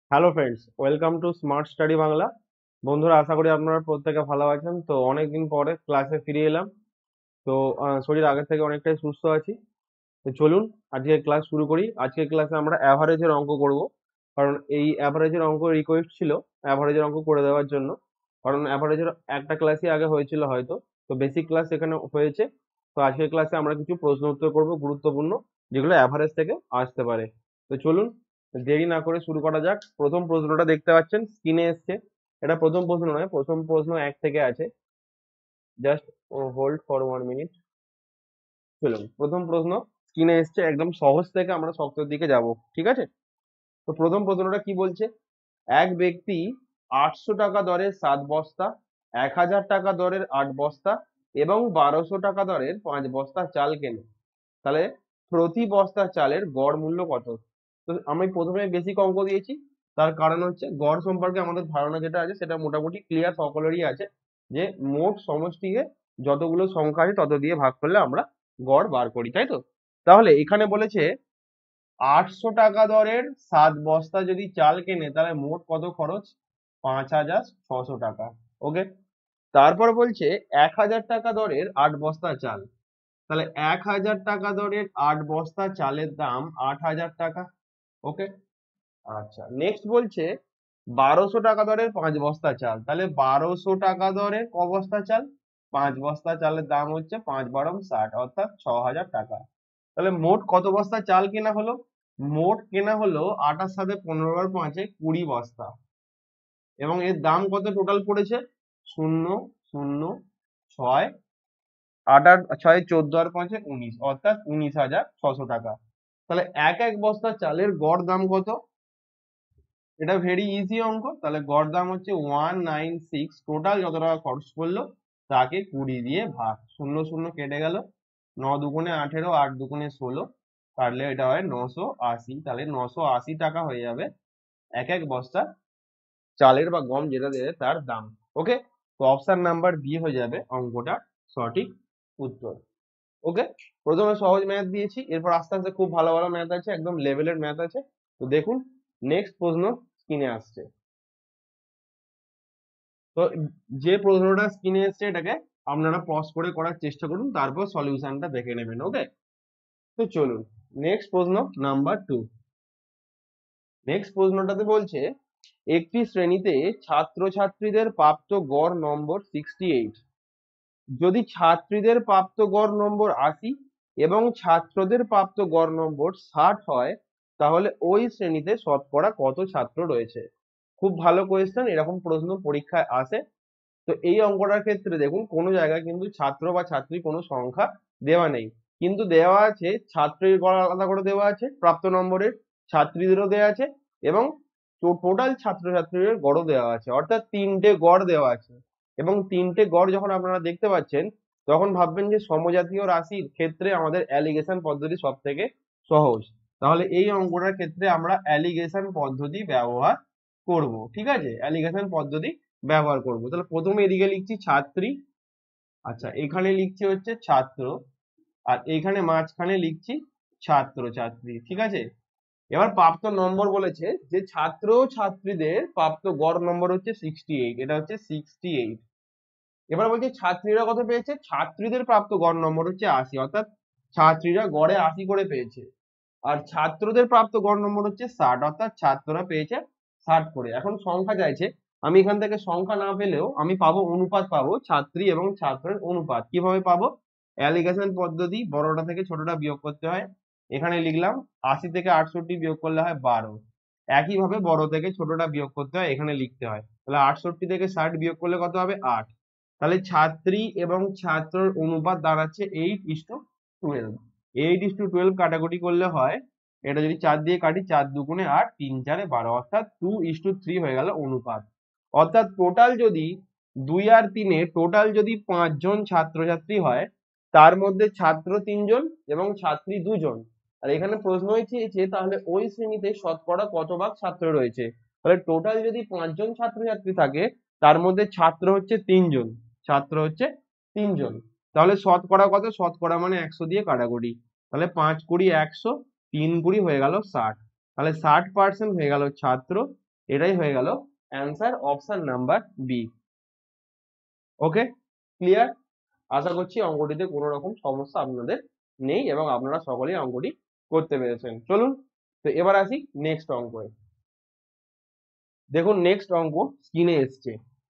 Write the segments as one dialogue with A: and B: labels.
A: Hello friends, welcome to smart study Bangla. বন্ধুরা, আশা করি আপনারা প্রত্যেকে ভালো আছেন। তো অনেকদিন পরে ক্লাসে ফিরে এলাম। তো শরীর আগের থেকে অনেকটাই সুস্থ আছি। তো চলুন আজকে ক্লাস শুরু করি। আজকের ক্লাসে আমরা অ্যাভারেজের অঙ্ক করব, কারণ এই অ্যাভারেজের অঙ্ক রিকোয়েস্ট ছিল অ্যাভারেজের অঙ্ক করে দেওয়ার জন্য। কারণ অ্যাভারেজের একটা ক্লাসই আগে হয়েছিল হয়তো, তো বেসিক ক্লাস এখানে হয়েছে। তো আজকের ক্লাসে আমরা কিছু প্রশ্ন উত্তর করব গুরুত্বপূর্ণ, যেগুলো অ্যাভারেজ থেকে আসতে পারে। তো চলুন দেরি না করে শুরু করা যাক। প্রথম প্রশ্নটা দেখতে পাচ্ছেন স্ক্রিনে এসছে। এটা প্রথম প্রশ্ন নয়, প্রথম প্রশ্ন এক থেকে আছে। Just hold for 1 minute. চলুন প্রথম প্রশ্ন স্ক্রিনে এসছে, একদম সহজ থেকে আমরা শক্তের দিকে যাব, ঠিক আছে? তো প্রথম প্রশ্নটা কি বলছে? এক ব্যক্তি 800 টাকা দরের 7 বস্তা, 1000 টাকা দরের 8 বস্তা এবং 1200 টাকা দরের 5 বস্তা চাল কেনে। তাহলে প্রতি বস্তা চালের গড় মূল্য কত? তো আমি প্রথমে বেসিক অঙ্ক দিয়েছি, তার কারণ হচ্ছে গড় সম্পর্কে আমাদের ধারণা যেটা আছে সেটা মোটামুটি ক্লিয়ার সকলেরই আছে, যে মোট সমষ্টিকে যতগুলো সংখ্যা আছে তত দিয়ে ভাগ করলে আমরা গড় বার করি, তাই তো? তাহলে এখানে বলেছে 800 টাকা দরের 7 বস্তা যদি চাল কেনে, তাহলে মোট কত খরচ? 5,600 টাকা। ওকে। তারপর বলছে 1,000 টাকা দরের 8 বস্তা চাল। তাহলে 1,000 টাকা দরের 8 বস্তা চালের দাম 8,000 টাকা। ওকে। আচ্ছা, নেক্সট বলছে 1,200 টাকা দরের 5 বস্তা চাল। তাহলে 1,200 টাকা দরে ক বস্তা চাল? 5 বস্তা চালের দাম হচ্ছে 5 বারং 60, অর্থাৎ 6,000 টাকা। তাহলে মোট কত বস্তা চাল কেনা হলো? মোট কেনা হলো 8 সাথে 15 আর 5 20 বস্তা। এবং এর দাম কত টোটাল পড়েছে? 0, 0, 6, 8 আর 6 14 আর 5 19, অর্থাৎ 19,600 টাকা। তাহলে এক এক বস্তা চালের গড় দাম কত? এটা ভেরি ইজি অঙ্ক। তাহলে গড় দাম হচ্ছে 196। টোটাল যত টাকা খরচ করলো তাকে 20 দিয়ে ভাগ, শূন্য শূন্য কেটে গেল। 9 দুগুণে 18, 8 দুগুণে 16, কাটলে এটা হয় 980। তাহলে 980 টাকা হয়ে যাবে এক এক বস্তা চালের বা গম যেটা দেবে তার দাম। ওকে। তো অপশন নাম্বার বি হয়ে যাবে অঙ্কটা সঠিক উত্তর। ওকে। প্রথমে সহজ ম্যাথ দিয়েছি, এরপর আস্তে আস্তে খুব ভালো ভালো ম্যাথ আছে, একদম লেভেলের ম্যাথ আছে। তো দেখুন নেক্সট প্রশ্ন স্ক্রিনে আসছে। তো যে প্রশ্নটা স্ক্রিনে এসছে এটাকে আপনারা পজ করে করার চেষ্টা করুন, তারপর সলিউশনটা দেখে নেবেন। ওকে। তো চলুন নেক্সট প্রশ্ন নাম্বার 2। নেক্সট প্রশ্নটাতে বলছে একটি শ্রেণীতে ছাত্রছাত্রীদের প্রাপ্ত গড় নম্বর 68। যদি ছাত্রীদের প্রাপ্ত গড় নম্বর 80 এবং ছাত্রদের প্রাপ্ত গড় নম্বর 60 হয়, তাহলে ওই শ্রেণীতে শতকরা কত ছাত্র রয়েছে? খুব ভালো কোয়েশ্চেন, এরকম প্রশ্ন পরীক্ষায় আসে। তো এই অঙ্কটার ক্ষেত্রে দেখুন কোনো জায়গায় কিন্তু ছাত্র বা ছাত্রী কোনো সংখ্যা দেওয়া নেই, কিন্তু দেওয়া আছে ছাত্রীর গড় আলাদা করে দেওয়া আছে প্রাপ্ত নম্বরের, ছাত্রীদেরও দেওয়া আছে, এবং টোটাল ছাত্রছাত্রীদের গড়ও দেওয়া আছে, অর্থাৎ তিনটে গড় দেওয়া আছে। এবং তিনটে গড় যখন আপনারা দেখতে পাচ্ছেন, তখন ভাববেন যে সমজাতীয় রাশির ক্ষেত্রে আমাদের অ্যালিগেশন পদ্ধতি সব থেকে সহজ। তাহলে এই অঙ্কটার ক্ষেত্রে আমরা অ্যালিগেশন পদ্ধতি ব্যবহার করব, ঠিক আছে? অ্যালিগেশন পদ্ধতি ব্যবহার করব। তাহলে প্রথমে এদিকে লিখছি ছাত্রী, আচ্ছা এখানে লিখছি হচ্ছে ছাত্র, আর এইখানে মাঝখানে লিখছি ছাত্র ছাত্রী, ঠিক আছে? এবার প্রাপ্ত নম্বর বলেছে যে ছাত্র ছাত্রীদের প্রাপ্ত গড় নম্বর হচ্ছে 68, এটা হচ্ছে 68। এবার বলছে ছাত্রীরা কত পেয়েছে? ছাত্রীদের প্রাপ্ত গড় নম্বর হচ্ছে 80, অর্থাৎ ছাত্রীরা গড়ে 80 করে পেয়েছে। আর ছাত্রদের প্রাপ্ত গড় নম্বর হচ্ছে 60, অর্থাৎ ছাত্ররা পেয়েছে 60 করে। এখন সংখ্যা চাইছে, আমি এখান থেকে সংখ্যা না পেলেও আমি পাবো অনুপাত, পাবো ছাত্রী এবং ছাত্রের অনুপাত। কিভাবে পাবো? অ্যালিগেশন পদ্ধতি, বড়টা থেকে ছোটটা বিয়োগ করতে হয়। এখানে লিখলাম 80 থেকে 68 বিয়োগ করলে হয় 12। একইভাবে বড় থেকে ছোটটা বিয়োগ করতে হয়, এখানে লিখতে হয়। তাহলে 68 থেকে 60 বিয়োগ করলে কত হবে? 8। তাহলে ছাত্রী এবং ছাত্রের অনুপাত দাঁড়াচ্ছে 8:12। 8:12 কাটাকুটি করলে হয়, এটা যদি 4 দিয়ে কাটি, 4 দুগুণে 8, 3 4 12, অর্থাৎ 2:3 হয়ে গেল অনুপাত। অর্থাৎ টোটাল যদি 2 আর 3 টোটাল যদি 5 জন ছাত্রছাত্রী হয়, তার মধ্যে ছাত্র 3 জন এবং ছাত্রী 2 জন। আর এখানে প্রশ্ন হয়েছে তাহলে ওই শ্রেণীতে শতকরা কত ভাগ ছাত্র রয়েছে? তাহলে টোটাল যদি 5 জন ছাত্রছাত্রী থাকে, তার মধ্যে ছাত্র হচ্ছে 3 জন, ছাত্র হচ্ছে 3 জন। তাহলে শতকরা কত? শতকরা মানে 100 দিয়ে কাটাকুটি। তাহলে 5 কুড়ি 100, 3 কুড়ি হয়ে গেল 60। তাহলে 60% হয়ে গেল ছাত্র এটাই হয়ে গেল answer option number B. Okay, clear? আশা করছি অঙ্কটিতে কোনো রকম সমস্যা আপনাদের নেই এবং আপনারা সকলেই অঙ্কটি করতে পেরেছেন। চলুন, তো এবার আসি নেক্সট অঙ্কে। দেখুন নেক্সট অঙ্ক স্ক্রিনে এসছে।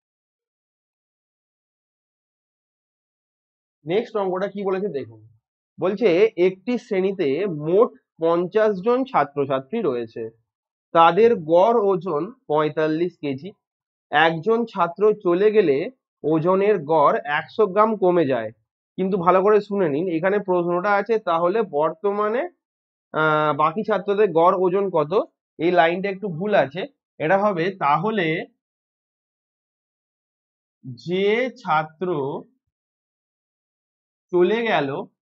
A: নেক্সট অঙ্কটা কি বলেছে দেখুন। বলছে একটি শ্রেণীতে মোট 50 জন ছাত্রছাত্রী রয়েছে, তাদের গড় ওজন 45 কেজি। একজন ছাত্র চলে গেলে ওজনের গড় 100 গ্রাম কমে যায়। কিন্তু ভালো করে শুনে নিন, এখানে প্রশ্নটা আছে তাহলে বর্তমানে বাকি ছাত্রদের গড় ওজন কত। এই লাইনটা একটু ভুল আছে, এটা হবে তাহলে যে ছাত্র চলে গেল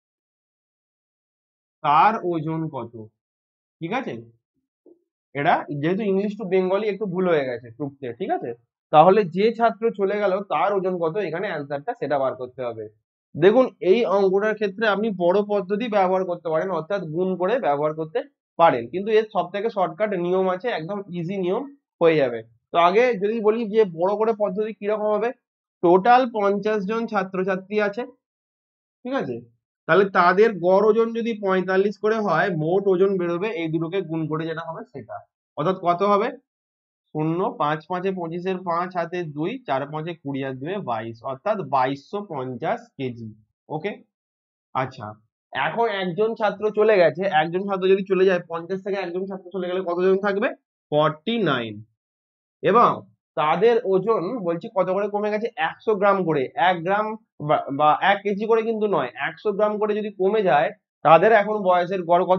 A: তার ওজন কত। ঠিক আছে, এটা যেহেতু ইংলিশ টু বেঙ্গলি একটু ভুল হয়ে গেছে টুকতে, ঠিক আছে। তাহলে যে ছাত্র চলে গেল তার ওজন কত, এখানে অ্যান্সারটা সেটা বার করতে হবে। দেখুন এই অঙ্কটার ক্ষেত্রে আপনি বড় পদ্ধতি ব্যবহার করতে পারেন, অর্থাৎ গুণ করে ব্যবহার করতে পারেন, কিন্তু এর সব থেকে শর্টকাট নিয়ম আছে, একদম ইজি নিয়ম হয়ে যাবে। তো আগে যদি বলি যে বড় করে পদ্ধতি কিরকম হবে, টোটাল 50 জন ছাত্রছাত্রী আছে, ঠিক আছে, তাহলে তাদের গড় ওজন যদি 45 করে হয়, মোট ওজন বেরোবে এই দুটোকে গুণ করে যেটা হবে সেটা। অর্থাৎ কত হবে, 0, 5 5 25, 5 হাতে 2, 4 5 20 আর 2 22, অর্থাৎ 2250 কেজি। ওকে, আচ্ছা, এখন একজন ছাত্র চলে গেছে, একজন ছাত্র যদি চলে যায় 50 থেকে একজন ছাত্র চলে গেলে কতজন থাকবে, 49। এবং তাদের ওজন বলছি কত করে কমে গেছে, 100 গ্রাম করে। 1 গ্রাম বা 1 কেজি করে কিন্তু নয়, 100 গ্রাম করে যদি কমে যায়, তাদের এখন বয়সের গড় কত,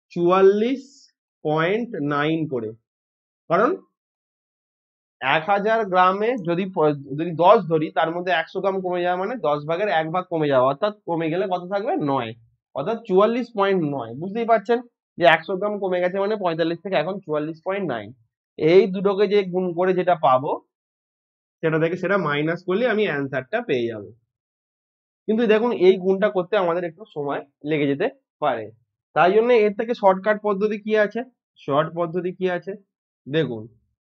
A: 44.9 করে। কারণ 1000 গ্রামে যদি যদি 10 ধরি, তার মধ্যে 100 গ্রাম কমে যাওয়া মানে 10 ভাগের 1 ভাগ কমে যাওয়া, অর্থাৎ কমে গেলে কত থাকবে, 9। অর্থাৎ 44.9, বুঝতেই পারছেন যে 100 গ্রাম কমে গেছে মানে 45 থেকে এখন 44.9। এই দুটোকে যে গুণ করে যেটা পাবো, সেটা থেকে সেটা মাইনাস করলে আমি অ্যান্সারটা পেয়ে যাব। কিন্তু দেখুন এই গুণটা করতে আমাদের একটু সময় লেগে যেতে পারে, তাই জন্য এর থেকে শর্টকাট পদ্ধতি কি আছে, শর্ট পদ্ধতি কি আছে দেখুন।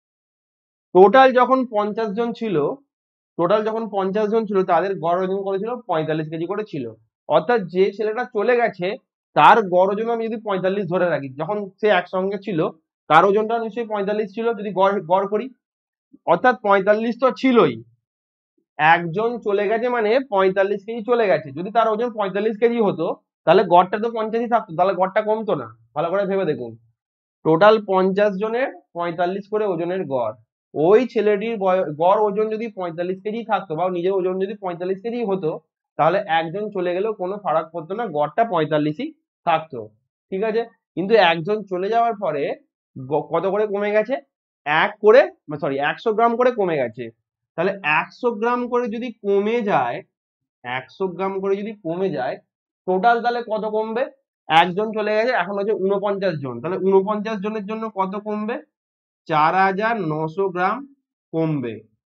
A: টোটাল যখন 50 জন ছিল, টোটাল যখন 50 জন ছিল, তাদের গড় ওজন কত ছিল, 45 কেজি করে ছিল। অর্থাৎ যে ছেলেটা চলে গেছে তার গড় ওজন আমি যদি 45 ধরে রাখি, যখন সে একসঙ্গে ছিল তার ওজনটা নিশ্চয়ই 45 ছিল যদি গড় গড় করি, অর্থাৎ 45 তো ছিলই। একজন চলে গেছে মানে 45 কেজি চলে গেছে, যদি তার ওজন 45 কেজি হতো তাহলে গড়টা তো 50ই থাকতো, তাহলে গড়টা কমতো না। ভালো করে ভেবে দেখুন, টোটাল 50 জনের 45 করে ওজনের গড়, ওই ছেলেটির গড় ওজন যদি 45 কেজি থাকতো বা নিজের ওজন যদি 45 কেজি হতো, তাহলে একজন চলে গেলেও কোনো ফারাক পড়তো না, গড়টা 45ই থাকতো। ঠিক আছে, কিন্তু একজন চলে যাওয়ার পরে কত করে কমে গেছে, 100 গ্রাম করে কমে গেছে। তাহলে 100 গ্রাম করে যদি কমে যায়, 100 গ্রাম করে যদি কমে যায়, টোটাল তাহলে কত কমবে, একজন চলে গেছে এখন হচ্ছে 49 জন, তাহলে 49 জনের জন্য কত কমবে, 4900 গ্রাম কমবে।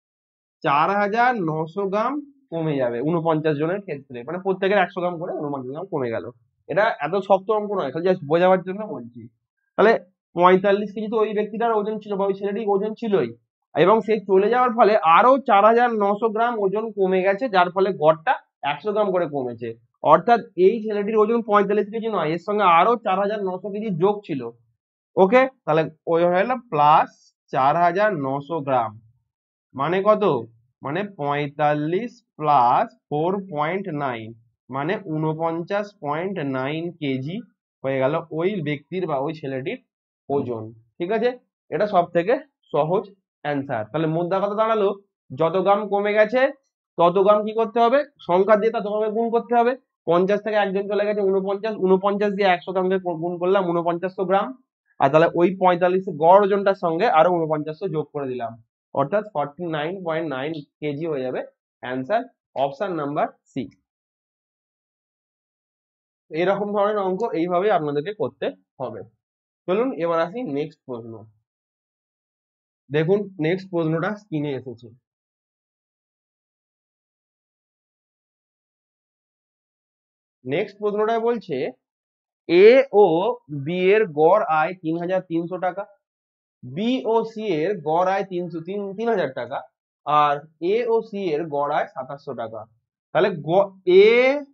A: 4900 গ্রাম কমে যাবে 49 জনের ক্ষেত্রে, মানে প্রত্যেকের 100 গ্রাম করে 49 গ্রাম কমে গেল। এটা এত শক্ত অঙ্ক নয়, খালি জাস্ট বোঝাবার জন্য বলছি। তাহলে 45 কেজি তো ওই ব্যক্তিটার ওজন ছিল বা ওই ছেলেটির ওজন ছিলই, এবং সে চলে যাওয়ার ফলে আরো 4900 গ্রাম ওজন কমে গেছে, যার ফলে গড়টা 100 গ্রাম করে কমেছে। অর্থাৎ এই ছেলেটির ওজন 45 কেজি নয়, এর সঙ্গে আরো 4900 কেজি যোগ ছিল। ওকে, তাহলে ওই হয়ে গেল প্লাস 4900 গ্রাম, মানে কত, মানে 45 প্লাস 4.9, মানে 49.9 কেজি হয়ে গেল ওই ব্যক্তির বা ওই ছেলেটির ওজন। ঠিক আছে, এটা সব থেকে সহজ অ্যান্সার। তাহলে মোদ্দা কথা দাঁড়ালো, যত গ্রাম কমে গেছে তত গ্রাম কি করতে হবে, সংখ্যা দিয়ে তত গ্রামে গুণ করতে হবে। 50 থেকে একজন চলে গেছে 49, 49 দিয়ে 100 গ্রামকে গুণ করলাম 4900 গ্রাম, আর তাহলে ওই 45 গড় ওজনটার সঙ্গে আরো 4900 যোগ করে দিলাম, অর্থাৎ 49.9 কেজি হয়ে যাবে অ্যান্সার অপশন নাম্বার সি। এরকম ধরনের অঙ্ক এইভাবে আপনাদেরকে করতে হবে। চলুন এবার আসি নেক্সট প্রশ্ন। দেখুন নেক্সট প্রশ্নটা স্ক্রিনে এসেছে। নেক্সট প্রশ্নটা বলছে এ ও বি এর গড় আয় 3300 টাকা, বি ও সি এর গড় আয় 3,000 টাকা, আর এ ও সি এর গড় আয় 2700 টাকা। তাহলে এ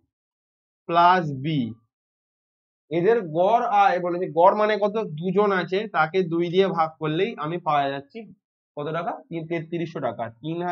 A: প্লাস বি এদের গড় আয় বলেছে, গড় মানে কত, দুজন আছে তাকে 2 দিয়ে ভাগ করলেই আমি পাওয়া যাচ্ছি কত টাকা, 3300 টাকা,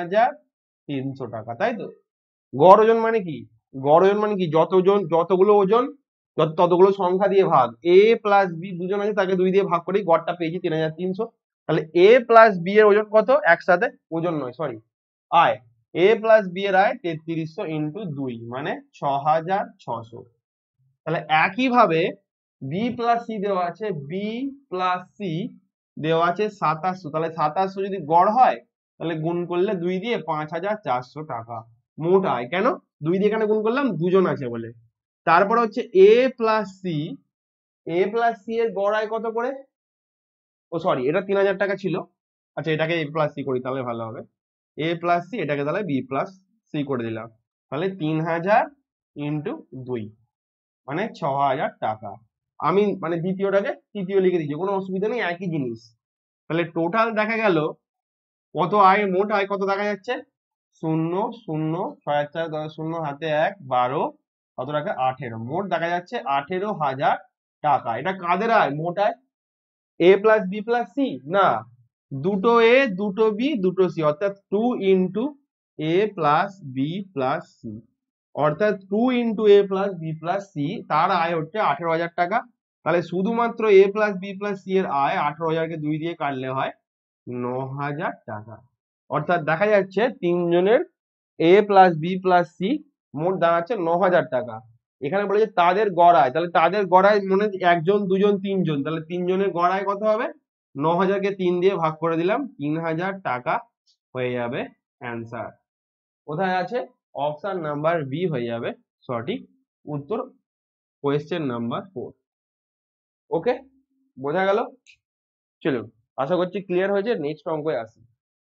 A: 3300 টাকা, তাই তো। গড় ওজন মানে কি, গড় ওজন মানে কি, যতগুলো ওজন ততগুলো সংখ্যা দিয়ে ভাগ, এ প্লাস বি দুজন আছে তাকে 2 দিয়ে ভাগ করেই গড়টা পেয়েছি 3300। তাহলে এ প্লাস বি এর ওজন কত, একসাথে, ওজন নয় সরি, আয়, এ প্লাস বি এর আয় 3300 ইন্টু 2 মানে 6600। তাহলে একইভাবে বি প্লাস সি দেওয়া আছে, বি প্লাস সি দেওয়া আছে 2700, তাহলে 2700 যদি গড় হয় তাহলে গুণ করলে 2 দিয়ে 5400 টাকা মোট আয়। কেন 2 দিয়ে এখানে গুণ করলাম, দুজন আছে বলে। তারপর হচ্ছে A plus C, A plus C এর গড় আয় কত করে, ও সরি এটা 3000 টাকা ছিল, আচ্ছা এটাকে এ প্লাস সি করি তাহলে ভালো হবে, এ প্লাস সি এটাকে তাহলে বি প্লাস সি করে দিলাম, তাহলে 3000 ইন্টু 2 মানে 6000 টাকা। আমি মানে দ্বিতীয়টাকে তৃতীয় লিখে দিচ্ছি, কোনো অসুবিধা নেই, একই জিনিস। তাহলে টোটাল দেখা গেল কত আয়, মোট আয় কত দেখা যাচ্ছে, 0 0 6 4 10 0 হাতে 1 12 কত টাকা 18, মোট দেখা যাচ্ছে 18,000 টাকা। এটা কাদের আয়, মোট আয়, A plus B plus C না, দুটো এ দুটো বি দুটো সি, অর্থাৎ 2 into A plus B plus C, অর্থাৎ 2 into A plus B plus C, তার আয় হচ্ছে 18,000 টাকা। তাহলে শুধুমাত্র A plus B plus C এর আয় 18,000 কে 2 দিয়ে কাটলে হয় 9,000 টাকা। অর্থাৎ দেখা যাচ্ছে তিনজনের A plus B plus C মোট দাঁড়াচ্ছে 9,000 টাকা। এখানে বলেছে তাদের গড় আয়, তাহলে তাদের গড় আয় মনে হচ্ছে একজন দুজন তিনজন, তাহলে তিনজনের গড় আয় কত হবে, 9,000 কে 3 দিয়ে ভাগ করে দিলাম, 3,000 টাকা হয়ে যাবে অ্যান্সার। কোথায় আছে, অপশন নাম্বার বি হয়ে যাবে সঠিক উত্তর, কোয়েশ্চেন নাম্বার 4। ওকে, বোঝা গেল। চলুন, আশা করছি ক্লিয়ার হয়েছে। নেক্সট অঙ্কে আসি।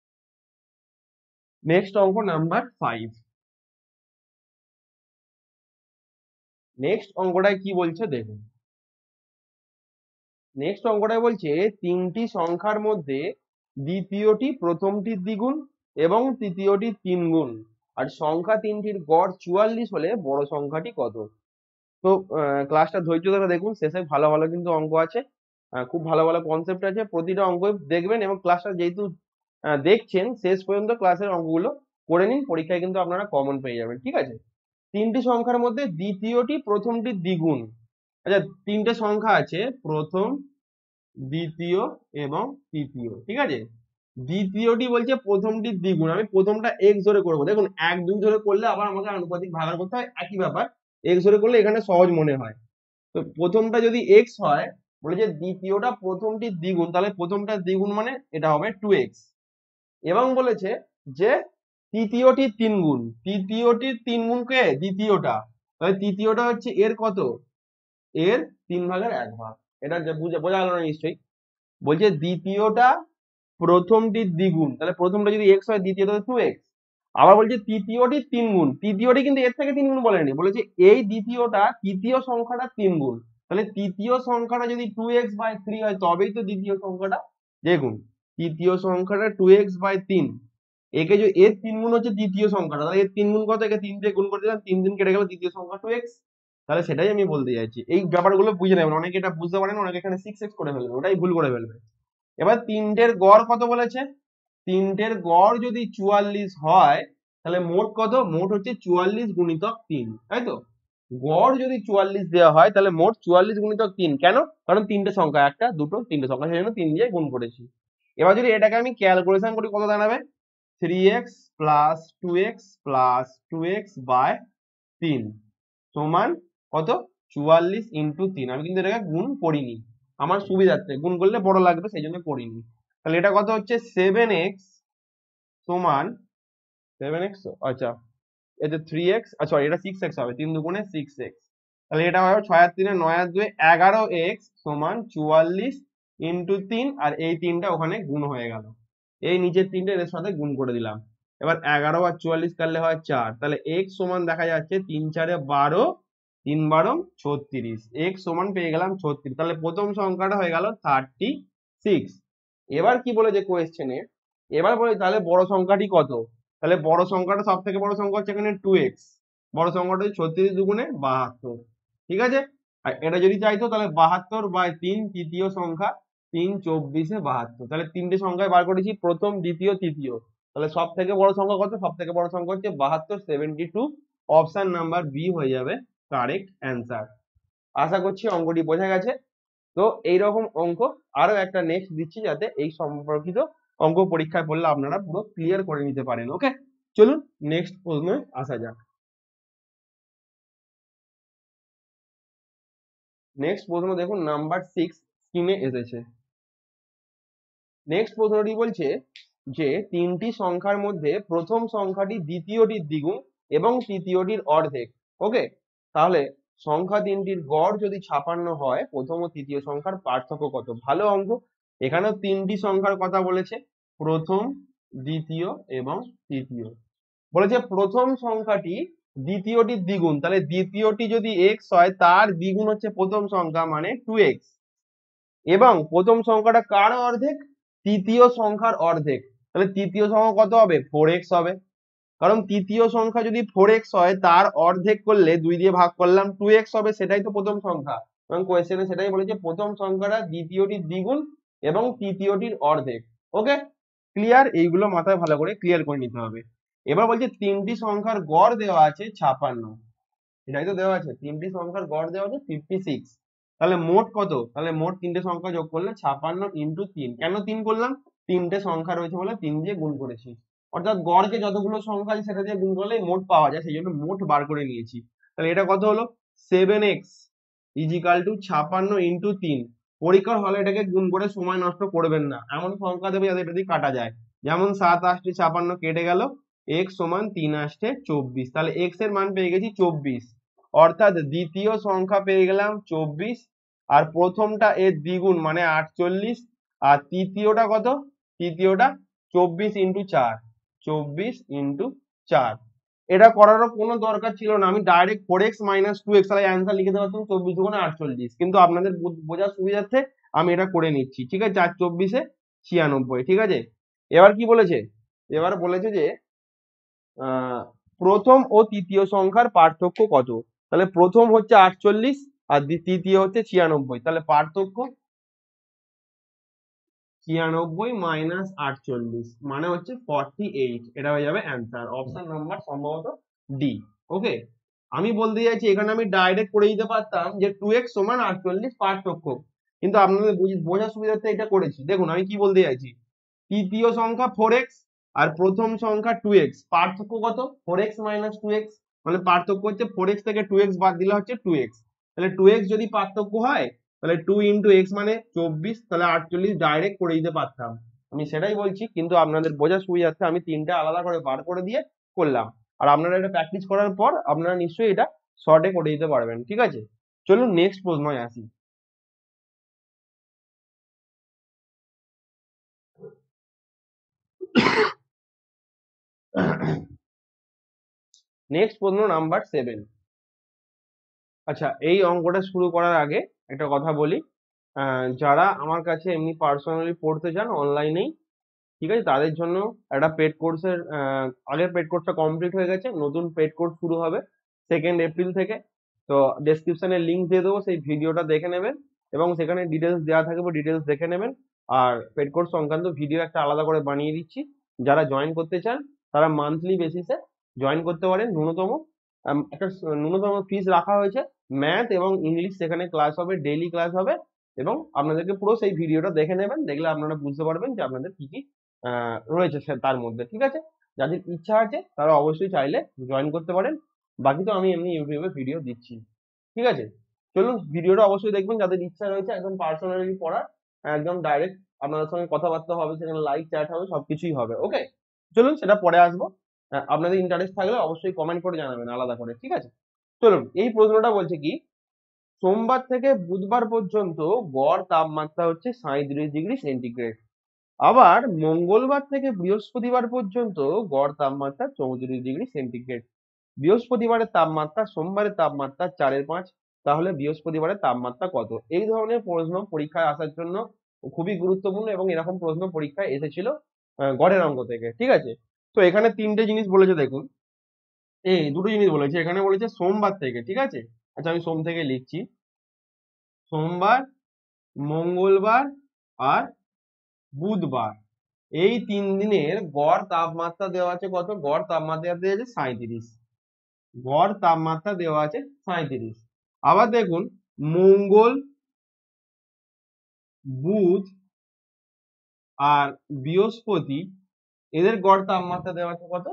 A: নেক্সট অঙ্ক নাম্বার 5। নেক্সট অঙ্কটায় কি বলছে দেখুন। নেক্সট অঙ্কটায় বলছে তিনটি সংখ্যার মধ্যে দ্বিতীয়টি প্রথমটির দ্বিগুণ এবং তৃতীয়টি 3 গুণ, আর সংখ্যা তিনটির গড় 44 হলে বড় সংখ্যাটি কত। তো ক্লাসটা ধৈর্য ধরে দেখুন, শেষে ভালো ভালো কিন্তু অঙ্ক আছে, খুব ভালো ভালো কনসেপ্ট আছে, প্রতিটা অঙ্ক দেখবেন এবং ক্লাসটা যেহেতু দেখছেন শেষ পর্যন্ত ক্লাসের অঙ্কগুলো করে নিন, পরীক্ষায় কিন্তু আপনারা কমন পেয়ে যাবেন, ঠিক আছে। তিনটি সংখ্যার মধ্যে দ্বিতীয়টি প্রথমটির দ্বিগুণ, আচ্ছা তিনটে সংখ্যা আছে, প্রথম দ্বিতীয় এবং তৃতীয়, ঠিক আছে। দ্বিতীয়টি বলছে প্রথমটির দ্বিগুণ, আমি প্রথমটা এক্স ধরে করবো, দেখুন 1 2 ধরে করলে আবার আমাকে আনুপাতিক ভাগাকার করতে হয়, একই ব্যাপার, এক্স ধরে করলে এখানে সহজ মনে হয়। তো প্রথমটা যদি এক্স হয়, বলে যে দ্বিতীয়টা প্রথমটির দ্বিগুণ, তাহলে প্রথমটার দ্বিগুণ মানে এটা হবে 2x, এবং বলেছে যে তৃতীয়টির 3 গুণ, তৃতীয়টির 3 গুণ কে, দ্বিতীয়টা, তাহলে তৃতীয়টা হচ্ছে এর কত, এর 3/1 এটা বোঝা গেল না নিশ্চয়ই। বলছে দ্বিতীয়টা প্রথমটির দ্বিগুণ, তাহলে প্রথমটা যদি এক্স হয় দ্বিতীয়টা 2x, আবার বলছে তৃতীয়টি 3 গুণ, তৃতীয়টি কিন্তু এর থেকে 3 গুণ বলেনি, বলেছে এই দ্বিতীয়টা তৃতীয় সংখ্যাটা 3 গুণ, তাহলে তৃতীয় সংখ্যাটা যদি 2x/3 হয় তবেই তো দ্বিতীয় সংখ্যাটা, দেখুন তৃতীয় সংখ্যাটা 2x/3, একে যে এর 3 গুণ হচ্ছে দ্বিতীয় সংখ্যাটা, তাহলে এর 3 গুণ কত, একে 3 দিয়ে গুণ করে দিলাম, 3 দিন কেটে গেল, দ্বিতীয় সংখ্যা 2x। তাহলে সেটাই আমি বলতে চাইছি, এই ব্যাপারগুলো বুঝে নেবেন, অনেকে এটা বুঝতে পারেন, অনেকে এখানে 6x করে ফেলবে, ওটাই ভুল করে ফেলবে। এবার তিনটের গড় কত বলেছে, তিনটের গড় যদি 44 হয় তাহলে মোট কত, মোট হচ্ছে 44 গুণিতক 3, তাই তো। গড় যদি 44 দেওয়া হয় তাহলে মোট 44 গুণিতক 3, কেন, কারণ তিনটে সংখ্যা, একটা দুটো তিনটে সংখ্যা, সেই জন্য 3 দিয়ে গুণ করেছি। এবার যদি এটাকে আমি ক্যালকুলেশন করি কত দাঁড়াবে, 3x plus 2x plus 2x by 3 সমান কত, 44 ইন্টু 3, আমি কিন্তু এটাকে গুণ করিনি, আমার সুবিধার্থে, গুণ করলে বড় লাগবে সেই জন্য করিনি। তাহলে এটা কত হচ্ছে 7x সমান 7x, আচ্ছা এটা 3x, সরি এটা 6x হবে, 3 দুগুণে 6x, তাহলে এটা হবে 6 আর 3 9 আর 2 11x সমান 44 ইন্টু 3, আর এই 3টা ওখানে গুণ হয়ে গেল, এই নিচের 3টে এর সাথে গুণ করে দিলাম। এবার 11 আর 44 কাটলে হয় 4, তাহলে x সমান দেখা যাচ্ছে 3 4 12 3 12 36, x সমান পেয়ে গেলাম 36, তাহলে প্রথম সংখ্যাটা হয়ে গেল 36। এবার কি বলেছে কোয়েশ্চেনে, এবার বলে তাহলে বড় সংখ্যাটি কত, তাহলে বড় সংখ্যাটা সব থেকে বড় সংখ্যা হচ্ছে এখানে 2x, বড় সংখ্যাটা হচ্ছে 36 দুগুণে 72, ঠিক আছে। আর এটা যদি চাইতো তাহলে 72/3 তৃতীয় সংখ্যা, 3 24 72, তাহলে তিনটে সংখ্যায় বার করেছি, প্রথম দ্বিতীয় তৃতীয়, তাহলে সব থেকে বড় সংখ্যা কত, সব থেকে বড় সংখ্যা হচ্ছে 72, 72, অপশন নাম্বার বি হয়ে যাবে কারেক্ট অ্যান্সার। আশা করছি অঙ্কটি বোঝা গেছে। তো এইরকম অঙ্ক আরো একটা নেক্সট দিচ্ছি, যাতে এই সম্পর্কিত অঙ্ক পরীক্ষায় পড়লে আপনারা পুরো ক্লিয়ার করে নিতে পারেন। ওকে, চলুন নেক্সট প্রশ্নে আসা যাক। নেক্সট প্রশ্ন দেখুন, নাম্বার 6 স্ক্রিনে এসেছে। নেক্সট প্রশ্নটি বলছে যে তিনটি সংখ্যার মধ্যে প্রথম সংখ্যাটি দ্বিতীয়টির দ্বিগুণ এবং তৃতীয়টির অর্ধেক। ওকে, তাহলে সংখ্যা তিনটির গড় যদি 56 হয়, প্রথম ও তৃতীয় সংখ্যার পার্থক্য কত? ভালো অঙ্ক। এখানেও তিনটি সংখ্যার কথা বলেছে, প্রথম, দ্বিতীয় এবং তৃতীয়। বলেছে প্রথম সংখ্যাটি দ্বিতীয়টির দ্বিগুণ, তাহলে দ্বিতীয়টি যদি এক্স হয় তার দ্বিগুণ হচ্ছে প্রথম সংখ্যা মানে 2x, এবং প্রথম সংখ্যাটা কার অর্ধেক? তৃতীয় সংখ্যার অর্ধেক, তাহলে তৃতীয় সংখ্যা কত হবে? 4x হবে। কারণ তৃতীয় সংখ্যা যদি 4x হয় তার অর্ধেক করলে 2 দিয়ে ভাগ করলাম 2x হবে, সেটাই তো প্রথম সংখ্যা। এবং কোয়েশ্চেনে সেটাই বলেছে, প্রথম সংখ্যাটা দ্বিতীয়টির দ্বিগুণ এবং তৃতীয়টির অর্ধেক। Okay, clear? এইগুলো মাথায় ভালো করে ক্লিয়ার করে নিতে হবে। এবার বলছে তিনটি সংখ্যার গড় দেওয়া আছে 56, এটাই তো দেওয়া আছে, তিনটি সংখ্যার গড় দেওয়া আছে 56, তাহলে মোট কত? তাহলে মোট তিনটে সংখ্যা যোগ করলে 56 ইন্টু 3, কেন 3 করলাম? তিনটে সংখ্যা রয়েছে বলে 3 দিয়ে গুণ করেছি, অর্থাৎ গড়কে যতগুলো সংখ্যা আছে সেটা দিয়ে গুণ করলে মোট পাওয়া যায়, সেই জন্য মোট বার করে নিয়েছি। তাহলে এটা কত হলো? 7x is equal two 56 into 3। পরীক্ষার হলে এটাকে গুণ করে সময় নষ্ট করবেন না, এমন সংখ্যা দেবে যাতে এটা দিয়ে কাটা যায়, যেমন 7 8 56 কেটে গেল, x সমান 3 আসছে 24, তাহলে x এর মান পেয়ে গেছি 24, অর্থাৎ দ্বিতীয় সংখ্যা পেয়ে গেলাম 24, আর প্রথমটা এর দ্বিগুণ মানে 48, আর তৃতীয়টা কত? তৃতীয়টা 24 ইন্টু 4, 24 ইন্টু 4। এটা করারও কোনো দরকার ছিল না, আমি ডাইরেক্ট 4x মাইনাস 2x তাহলে অ্যান্সার লিখে দিতে পারতাম 24 দুগুণে 48, কিন্তু আপনাদের বোঝার সুবিধার্থে আমি এটা করে নিচ্ছি, ঠিক আছে। 4 24 96, ঠিক আছে। এবার কি বলেছে? এবার বলেছে যে আহ প্রথম ও তৃতীয় সংখ্যার পার্থক্য কত? তাহলে প্রথম হচ্ছে 48 আর তৃতীয় হচ্ছে 96, তাহলে পার্থক্য 96 মাইনাস 48 মানে হচ্ছে 48, এটা হয়ে যাবে অ্যান্সার, অপশন নাম্বার সম্ভবত ডি। ওকে, আমি বলতে চাইছি এখানে আমি ডাইরেক্ট করে দিতে পারতাম যে 2x সমান 48 পার্থক্য, কিন্তু আপনাদের বোঝার সুবিধার্থে এটা করেছি। দেখুন আমি কি বলতে চাইছি, তৃতীয় সংখ্যা 4x আর প্রথম সংখ্যা 2x, পার্থক্য কত? 4x মাইনাস 2x, মানে পার্থক্য হচ্ছে 4x থেকে 2x বাদ দিলে হচ্ছে 2x, তাহলে 2x যদি পার্থক্য হয় তাহলে 2 ইন্টু x মানে 24, তাহলে 48 ডাইরেক্ট করে দিতে পারতাম, আমি সেটাই বলছি, কিন্তু আপনাদের বোঝার সুবিধার্থে আমি তিনটা আলাদা করে বার করে দিয়ে করলাম। আর আপনারা এটা প্র্যাকটিস করার পর আপনারা নিশ্চয়ই এটা শর্টে করে দিতে পারবেন, ঠিক আছে। চলুন নেক্সট প্রশ্নয় আসি। নেক্সট প্রশ্ন নাম্বার 7। আচ্ছা, এই অঙ্কটা শুরু করার আগে একটা কথা বলি, যারা আমার কাছে এমনি পার্সোনালি পড়তে চান অনলাইনেই, ঠিক আছে, তাদের জন্য একটা পেড কোর্সের, আগের পেড কোর্সটা কমপ্লিট হয়ে গেছে, নতুন পেড কোর্স শুরু হবে 2 এপ্রিল থেকে। তো ডেসক্রিপশনে লিংক দিয়ে দেবো, সেই ভিডিওটা দেখে নেবেন এবং সেখানে ডিটেলস দেওয়া থাকবে, ডিটেলস দেখে নেবেন। আর পেড কোর্স সংক্রান্ত ভিডিও একটা আলাদা করে বানিয়ে দিচ্ছি, যারা জয়েন করতে চান তারা মান্থলি বেসিসে জয়েন করতে পারেন। ন্যূনতম একটা ন্যূনতম ফিস রাখা হয়েছে, ম্যাথ এবং ইংলিশ সেখানে ক্লাস হবে, ডেইলি ক্লাস হবে, এবং আপনাদেরকে পুরো সেই ভিডিওটা দেখে নেবেন, দেখলে আপনারা বুঝতে পারবেন যে আপনাদের কি কি রয়েছে তার মধ্যে, ঠিক আছে। যাদের ইচ্ছা আছে তারা অবশ্যই চাইলে জয়েন করতে পারেন, বাকি তো আমি এমনি ইউটিউবে ভিডিও দিচ্ছি, ঠিক আছে। চলুন ভিডিওটা অবশ্যই দেখবেন, যাদের ইচ্ছা রয়েছে একদম পার্সোনালি পড়ার, একদম ডাইরেক্ট আপনাদের সঙ্গে কথাবার্তা হবে, সেখানে লাইভ চ্যাট হবে, সবকিছুই হবে। ওকে, চলুন সেটা পরে আসবো। আপনাদের ইন্টারেস্ট থাকলে অবশ্যই কমেন্ট করে জানাবেন আলাদা করে, ঠিক আছে। চলুন, এই প্রশ্নটা বলছে কি, সোমবার থেকে বুধবার পর্যন্ত গড় তাপমাত্রা হচ্ছে 37°C, আবার মঙ্গলবার থেকে বৃহস্পতিবার পর্যন্ত গড় তাপমাত্রা 34°C। বৃহস্পতিবারের তাপমাত্রা সোমবারের তাপমাত্রা 4/5, তাহলে বৃহস্পতিবারের তাপমাত্রা কত? এই ধরনের প্রশ্ন পরীক্ষায় আসার জন্য খুবই গুরুত্বপূর্ণ এবং এরকম প্রশ্ন পরীক্ষায় এসেছিল গড়ের অঙ্ক থেকে, ঠিক আছে। তো এখানে তিনটে জিনিস বলেছে দেখুন, এই দুটো জিনিস বলেছে, এখানে বলেছে সোমবার থেকে, ঠিক আছে। আচ্ছা আমি সোম থেকে লিখছি, সোমবার, মঙ্গলবার আর বুধবার, এই 3 দিনের গড় তাপমাত্রা দেওয়া আছে কত? গড় তাপমাত্রা দেওয়া আছে 37। গড় তাপমাত্রা দেওয়া আছে 37। আবার দেখুন, মঙ্গল, বুধ আর বৃহস্পতি, এদের গড় তাপমাত্রা দেওয়া আছে কত?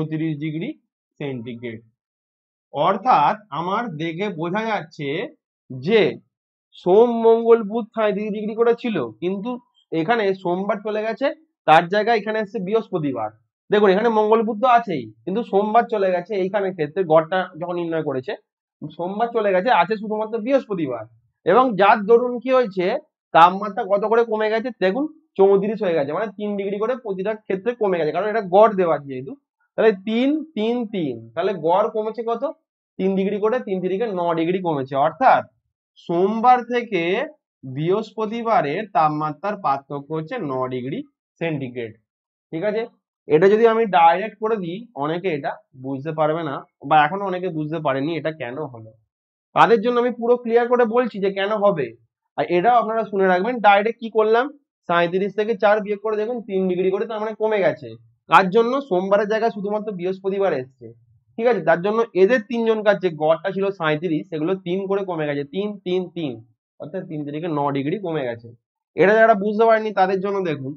A: 34°C। অর্থাৎ আমার দেখে বোঝা যাচ্ছে যে সোম, মঙ্গল, বুধ 37° করে ছিল, কিন্তু এখানে সোমবার চলে গেছে, তার জায়গায় এখানে এসছে বৃহস্পতিবার। দেখুন এখানে মঙ্গল, বুধ তো আছেই, কিন্তু সোমবার চলে গেছে এইখানে ক্ষেত্রে গড়টা যখন নির্ণয় করেছে, সোমবার চলে গেছে, আছে শুধুমাত্র বৃহস্পতিবার। এবং যার দরুন কি হয়েছে, তাপমাত্রা কত করে কমে গেছে দেখুন, 34 হয়ে গেছে, মানে 3° করে প্রতিটা ক্ষেত্রে কমে গেছে, কারণ এটা গড় দেওয়া আছে যেহেতু। তাহলে 3 3 3, তাহলে গড় কমেছে কত? 3° করে, 3 3 9° কমেছে। অর্থাৎ সোমবার থেকে বৃহস্পতিবারের তাপমাত্রার পার্থক্য হচ্ছে 9°C। ঠিক আছে, এটা যদি আমি ডাইরেক্ট করে দিই, অনেকে এটা বুঝতে পারবে না, বা এখনো অনেকে বুঝতে পারেনি এটা কেন হলো। তাদের জন্য আমি পুরো ক্লিয়ার করে বলছি যে কেন হবে। আর এটাও আপনারা শুনে রাখবেন, ডাইরেক্ট কি করলাম, 37 থেকে 4 বিয়োগ করে দেখুন 3° করে, তার মানে কমে গেছে। কার জন্য? সোমবারের জায়গায় শুধুমাত্র বৃহস্পতিবার এসছে, ঠিক আছে। তার জন্য এদের তিনজন কার যে গড়টা ছিল 37, সেগুলো 3 করে কমে গেছে, 3 3 3, অর্থাৎ 3 থেকে 9° কমে গেছে। এটা যারা বুঝতে পারেনি তাদের জন্য দেখুন,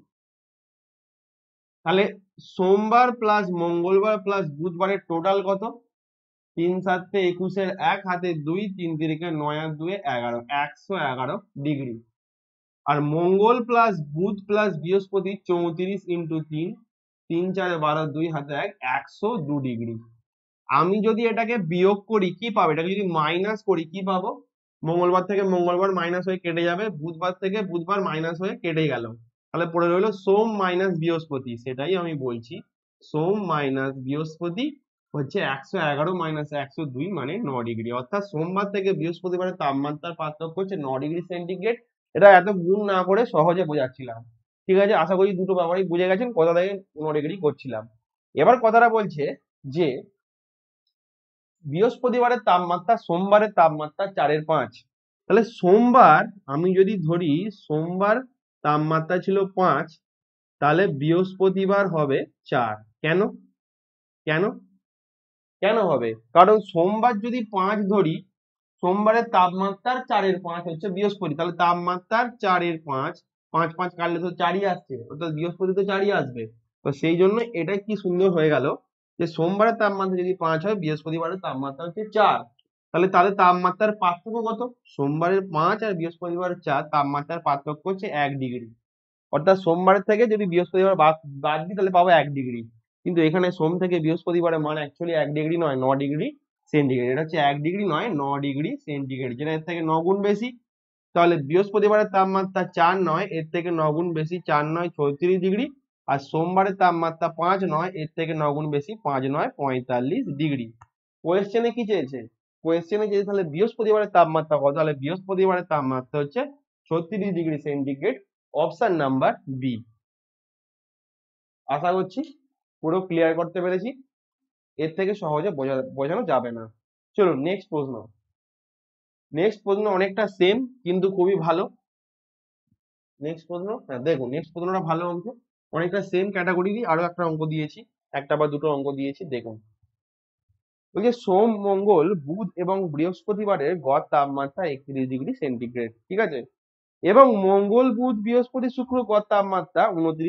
A: তাহলে সোমবার প্লাস মঙ্গলবার প্লাস বুধবারের টোটাল কত? 3 7 21 1 হাতে 2, 3 3 9 আর 2 11, 111°। আর মঙ্গল প্লাস বুধ প্লাস বৃহস্পতি 34 ইন্টু 3, 3 4 12, 2 হাতে 1, 102°। আমি যদি এটাকে বিয়োগ করি কি পাবো? এটাকে যদি মাইনাস করি কি পাবো? মঙ্গলবার থেকে মঙ্গলবার মাইনাস হয়ে কেটে যাবে, বুধবার থেকে বুধবার মাইনাস হয়ে কেটে গেল, তাহলে পড়ে রইলো সোম মাইনাস বৃহস্পতি। সেটাই আমি বলছি, সোম মাইনাস বৃহস্পতি হচ্ছে 111 মাইনাস 102, মানে 9°। অর্থাৎ সোমবার থেকে বৃহস্পতিবারের তাপমাত্রার পার্থক্য হচ্ছে 9°C। এটা এত গুণ না করে সহজে বোঝাচ্ছিলাম, ঠিক আছে। আশা করি দুটো ব্যাপারই বুঝে গেছেন, কোথা থেকে 15° করছিলাম। এবার কথাটা বলছে যে বৃহস্পতিবারের তাপমাত্রা সোমবারের তাপমাত্রা 4/5। তাহলে সোমবার আমি যদি ধরি, সোমবার তাপমাত্রা ছিল 5, তাহলে বৃহস্পতিবার হবে 4। কেন? কেন? কেন হবে? কারণ সোমবার যদি 5 ধরি, সোমবারের তাপমাত্রার 4/5 হচ্ছে বৃহস্পতি, তাহলে তাপমাত্রার 4/5, 5 5 কাটলে তো 4ই আসছে, অর্থাৎ বৃহস্পতি তো 4ই আসবে। তো সেই জন্য এটাই কি সুন্দর হয়ে গেল যে সোমবারের তাপমাত্রা যদি 5 হয়, বৃহস্পতিবারের তাপমাত্রা হচ্ছে 4। তাহলে তাদের তাপমাত্রার পার্থক্য কত? সোমবারের 5 আর বৃহস্পতিবারের 4, তাপমাত্রার পার্থক্য হচ্ছে 1°। অর্থাৎ সোমবারের থেকে যদি বৃহস্পতিবার বাদ বাদ দিই তাহলে পাবো 1°। কিন্তু এখানে সোম থেকে বৃহস্পতিবারের মান অ্যাকচুয়ালি 1° নয়, 9°C। এটা হচ্ছে 1° নয়, 9°C, যেটা এর থেকে 9 গুণ বেশি। তাহলে বৃহস্পতিবারের তাপমাত্রা 4 নয়, এর থেকে 9 গুণ বেশি, 4 9 36°। আর সোমবারের তাপমাত্রা 5 নয়, এর থেকে 9 গুণ বেশি, 5 9 45°। কোয়েশ্চেনে কি চেয়েছে? কোয়েশ্চেনে চেয়েছে তাহলে বৃহস্পতিবারের তাপমাত্রা কত? তাহলে বৃহস্পতিবারের তাপমাত্রা হচ্ছে 36°C। Option number B. আশা করছি পুরো ক্লিয়ার করতে পেরেছি, এর থেকে সহজে বোঝানো যাবে না। চলুন নেক্সট প্রশ্ন। নেক্সট প্রশ্ন অনেকটা সেম কিন্তু খুবই ভালো। নেক্সট প্রশ্ন, হ্যাঁ দেখুন নেক্সট প্রশ্নটা ভালো অঙ্ক, অনেকটা সেম ক্যাটাগরিরই আরো একটা অঙ্ক দিয়েছি, একটা বা দুটো অঙ্ক দিয়েছি। দেখুন ওই যে সোম, মঙ্গল, বুধ এবং বৃহস্পতিবারের গড় তাপমাত্রা 31°C, ঠিক আছে। এবং মঙ্গল, বুধ, বৃহস্পতি, শুক্র গড় তাপমাত্রা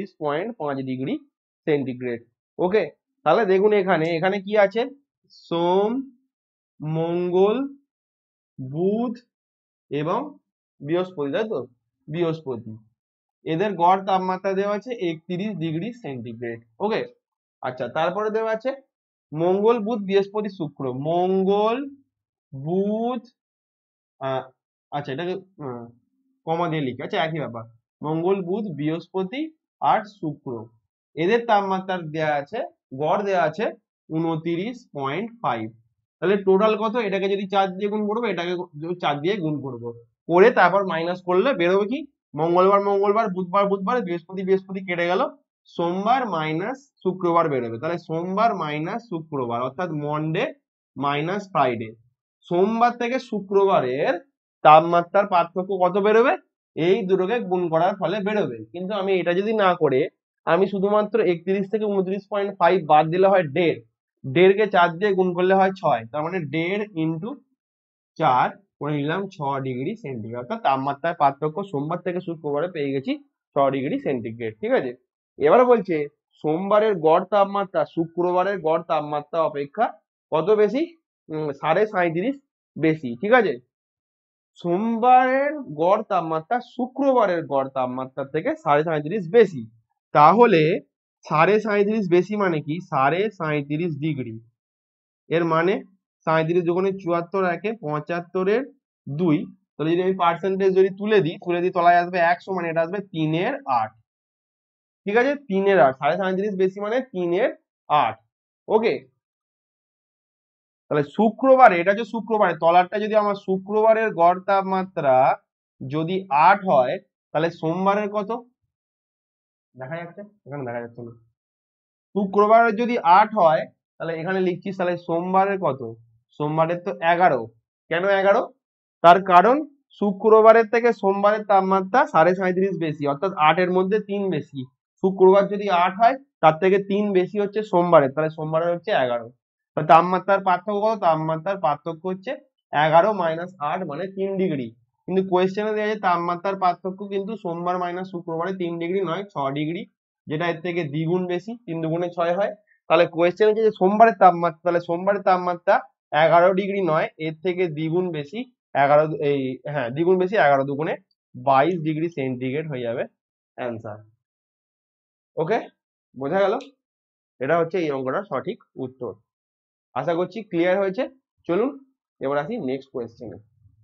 A: 29.5°C। ওকে, তাহলে দেখুন এখানে এখানে কি আছে? সোম, মঙ্গল, বুধ এবং বৃহস্পতি, তাই তো? বৃহস্পতি, এদের গড় তাপমাত্রা দেওয়া আছে 31°C। ওকে, আচ্ছা তারপরে দেওয়া আছে মঙ্গল, বুধ, বৃহস্পতি, শুক্র। মঙ্গল, বুধ, আচ্ছা এটাকে কমা দিয়ে লিখি, আচ্ছা একই ব্যাপার। মঙ্গল, বুধ, বৃহস্পতি আর শুক্র, এদের তাপমাত্রা দেওয়া আছে, গড় দেওয়া আছে 29.5। তাহলে টোটাল কত? এটাকে যদি 4 দিয়ে গুণ করবো, এটাকে 4 দিয়ে গুণ করবো, করে তারপর মাইনাস করলে বেরোবে কি মঙ্গলবার মঙ্গলবার, বুধবার বুধবার, বৃহস্পতি বৃহস্পতি কেটে গেল, সোমবার মাইনাস শুক্রবার বেরোবে। তাহলে সোমবার মাইনাস শুক্রবার অর্থাৎ মন্ডে মাইনাস ফ্রাইডে। সোমবার থেকে শুক্রবারের তাপমাত্রার পার্থক্য কত বেরোবে? এই দুটোকে গুণ করার ফলে বেরোবে। কিন্তু আমি এটা যদি না করে আমি শুধুমাত্র 31 থেকে 29.5 বাদ দিলে হয় 1.5, 1.5 কে 4 দিয়ে গুণ করলে হয় 6, তার মানে 1.5 ইন্টু 4 করে নিলাম 6 ডিগ্রি সেন্টিগ্রেড। অর্থাৎ তাপমাত্রার পার্থক্য সোমবার থেকে শুক্রবারে পেয়ে গেছি 6 ডিগ্রি সেন্টিগ্রেড। ঠিক আছে, এবারে বলছে সোমবারের গড় তাপমাত্রা শুক্রবারের গড় তাপমাত্রা অপেক্ষা কত বেশি? 37.5 বেশি। ঠিক আছে, সোমবারের গড় তাপমাত্রা শুক্রবারের গড় তাপমাত্রা থেকে 37.5 বেশি। তাহলে 37.5 বেশি মানে কি? 37.5 ডিগ্রি। এর মানে 37 দুগুণে 74, একে 75-এর 2। তাহলে যদি আমি পার্সেন্টেজ যদি তুলে দিই তলায় আসবে 100, মানে এটা আসবে 3/8। ঠিক আছে, 3/8, 37.5 বেশি মানে 3/8। ওকে, তাহলে শুক্রবারে, এটা হচ্ছে শুক্রবারে, তলারটা যদি আমার শুক্রবারের গড় তাপমাত্রা যদি 8 হয়, তাহলে সোমবারের কত দেখা যাচ্ছে? এখানে দেখা যাচ্ছে না। শুক্রবারের যদি 8 হয় তাহলে এখানে লিখছি, তাহলে সোমবারের কত? সোমবারের তো 11। কেন 11? তার কারণ শুক্রবারের থেকে সোমবারের তাপমাত্রা 37.5 বেশি, অর্থাৎ 8-এর মধ্যে 3 বেশি। শুক্রবার যদি 8 হয় তার থেকে 3 বেশি হচ্ছে সোমবারের, তাহলে সোমবারের হচ্ছে 11। তাপমাত্রার পার্থক্য কত? তাপমাত্রার পার্থক্য হচ্ছে 11 মাইনাস 8 মানে 3 ডিগ্রি। কিন্তু কোয়েশ্চেনে দেওয়া আছে তাপমাত্রার পার্থক্য কিন্তু সোমবার মাইনাস শুক্রবারে 3 ডিগ্রি নয়, 6 ডিগ্রি, যেটা এর থেকে দ্বিগুণ বেশি। 3 দুগুণে 6 হয়। তাহলে কোয়েশ্চেন হচ্ছে যে সোমবারের তাপমাত্রা, তাহলে সোমবারের তাপমাত্রা 11 ডিগ্রি নয়, এর থেকে দ্বিগুণ বেশি। 11, এই হ্যাঁ দ্বিগুণ বেশি, 11 দুগুণে 22 ডিগ্রি সেন্টিগ্রেড হয়ে যাবে অ্যান্সার। ওকে, বোঝা গেল? এটা হচ্ছে এই অঙ্কটার সঠিক উত্তর। আশা করছি ক্লিয়ার হয়েছে। চলুন এবার আসি নেক্সট কোয়েশ্চেনে।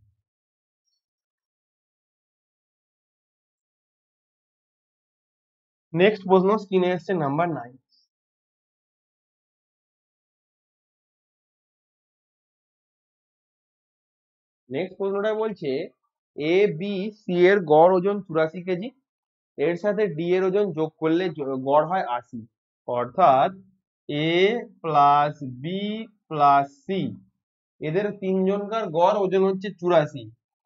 A: নেক্সট প্রশ্ন স্ক্রিনে এসছে নাম্বার 9। নেক্সট প্রশ্নটা বলছে এ বি সি এর গড় ওজন 84 কেজি, এর সাথে ডি এর ওজন যোগ করলে গড় হয় 80। অর্থাৎ A plus B plus C, এদের তিনজনকার গড় ওজন হচ্ছে 84।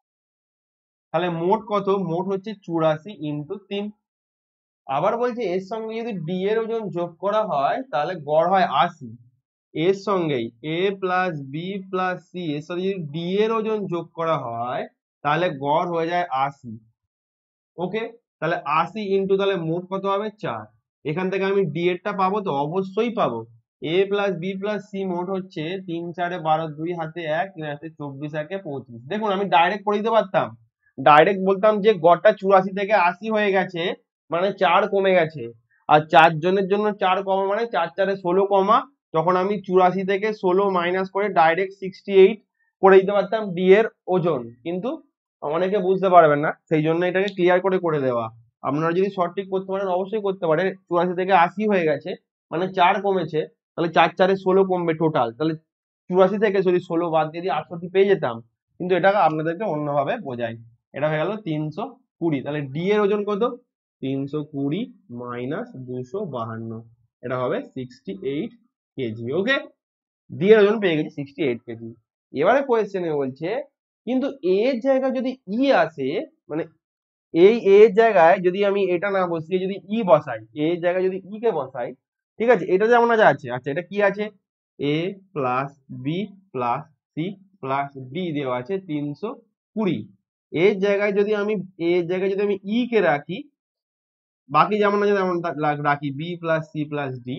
A: তাহলে মোট কত? মোট হচ্ছে 84 × 3। আবার বলছে এর সঙ্গে যদি ডি এর ওজন যোগ করা হয় তাহলে গড় হয় 80। এর সঙ্গেই A plus B plus C এর সাথে যদি ডি এর ওজন যোগ করা হয় তাহলে গড় হয়ে যায় 80। ওকে, তাহলে 80 তাহলে মোট কত হবে? 4। এখান থেকে আমি ডি এরটা পাবো তো? অবশ্যই পাবো। A plus B plus C মোট হচ্ছে 3 4 12, 2 হাতে 1, 3 হাতে 24, 1 25। দেখুন আমি ডাইরেক্ট করে দিতে পারতাম, ডাইরেক্ট বলতাম যে গড়টা 84 থেকে 80 হয়ে গেছে, মানে 4 কমে গেছে। আর 4 জনের জন্য 4 কমা মানে 4 4 16 কমা, তখন আমি 84 থেকে 16 মাইনাস করে ডাইরেক্ট 68 করে দিতে পারতাম ডি এর ওজন। কিন্তু অনেকে বুঝতে পারবেন না, সেই জন্য এটাকে ক্লিয়ার করে করে দেওয়া। আপনারা যদি সঠিক করতে পারেন অবশ্যই করতে পারেন। 84 থেকে 80 হয়ে গেছে মানে 4 কমেছে, তাহলে 4 4 16 কমবে টোটাল, তাহলে 84 থেকে যদি 16 বাদ দিয়ে দিয়ে 68 পেয়ে যেতাম। কিন্তু এটা আপনাদেরকে অন্যভাবে বোঝাই। এটা হয়ে গেল 320। তাহলে ডি এর ওজন কত? 320 মাইনাস 252, এটা হবে 68 কেজি। ওকে, ডি এর ওজন পেয়ে গেছি 68 কেজি। এবারে কোয়েশ্চেনে বলছে কিন্তু এর জায়গায় যদি ই আসে, মানে এই এর জায়গায় যদি আমি এটা না বসিয়ে যদি ই বসাই, এর জায়গায় যদি ই কে বসাই, ঠিক আছে, এটা যেমন আছে। আচ্ছা এটা কি আছে? A plus B plus C plus D দেওয়া আছে 320। এর জায়গায় যদি আমি ই কে রাখি, বাকি যেমন আছে তেমন রাখি, B plus C plus D.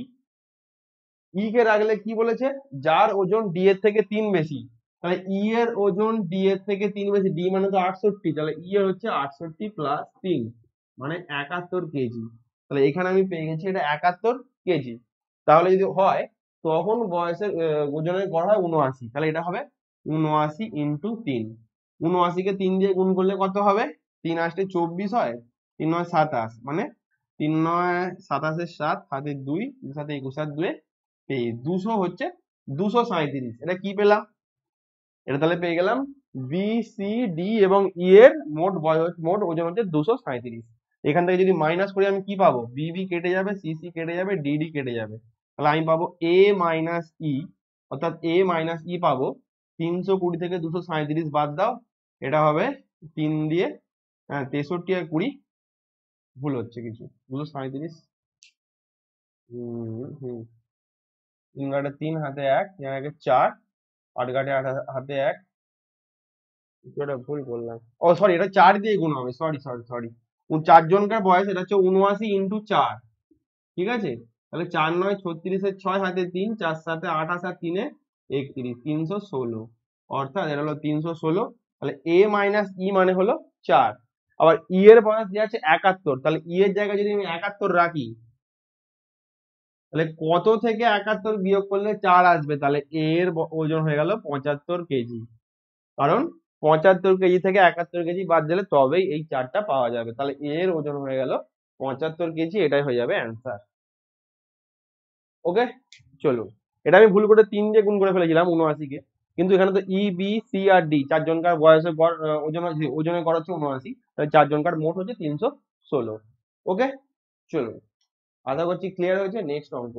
A: E কে রাখলে কি বলেছে? যার ওজন ডি এর থেকে 3 বেশি। তাহলে ই এর ওজন ডি এর থেকে 3 বেশি, ডি মানে তো 68, তাহলে ই এর হচ্ছে 68 প্লাস 3 মানে 71 কেজি। তাহলে এখানে আমি পেয়ে গেছি এটা 71 কেজি। তাহলে যদি হয় তখন বয়সের ওজনের গড় হয় 79। তাহলে এটা হবে 79 × 3। 79 কে 3 দিয়ে গুণ করলে কত হবে? 3 8 24 হয়, 3 9 27, মানে 3 9 27 এর 7 হাতে 2, 7 21 আর 2 এই 200 হচ্ছে 237। এটা কি পেলাম? এটা তাহলে পেয়ে গেলাম বি, সি, ডি এবং ই এর মোট ওজন হচ্ছে 237। এখান থেকে যদি মাইনাস করি আমি কি পাবো? বি বি কেটে যাবে, সি সি কেটে যাবে, ডি ডি কেটে যাবে, তাহলে আমি পাবো এ মাইনাস ই, অর্থাৎ এ মাইনাস ই পাবো। 320 থেকে 237 বাদ দাও, এটা হবে 3 দিয়ে 63 আর 20, ভুল হচ্ছে কিছু, 237। হম হম 3 ঘাটে 3, হাতে 1, 4, 8 ঘাটে হাতে 1, এটা ভুল করলাম। ও সরি, এটা 4 দিয়ে গুণ হবে, সরি সরি সরি। 4 জনকার বয়স, এটা হচ্ছে 79 ইন্টু 4, ঠিক আছে? তাহলে 4 9 36 6 হাতে 3, 4 7 28 আর 3 31, 316, অর্থাৎ এটা হলো 316। তাহলে এ মাইনাস ই মানে হলো 4। আবার ই এর বয়স দেওয়া আছে 71, তাহলে ই এর জায়গায় যদি আমি 71 রাখি, তাহলে কত থেকে 71 বিয়োগ করলে 4 আসবে? তাহলে এর ওজন হয়ে গেল 75 কেজি। কারণ 75 কেজি থেকে 71 কেজি বাদ দিলে তবেই এই 4টা পাওয়া যাবে। তাহলে এর ওজন হয়ে গেল 75 কেজি, এটাই হয়ে যাবে অ্যান্সার। ওকে, চলুন। এটা আমি ভুল করে 3 দিয়ে গুণ করে ফেলেছিলাম 79 কে, কিন্তু এখানে তো ই বি সি আর ডি 4 জনকার বয়সের ওজনের গড় হচ্ছে 79, তাহলে 4 জনকার মোট হচ্ছে 316। ওকে, চলুন, আশা করছি ক্লিয়ার হয়েছে। নেক্সট অঙ্ক।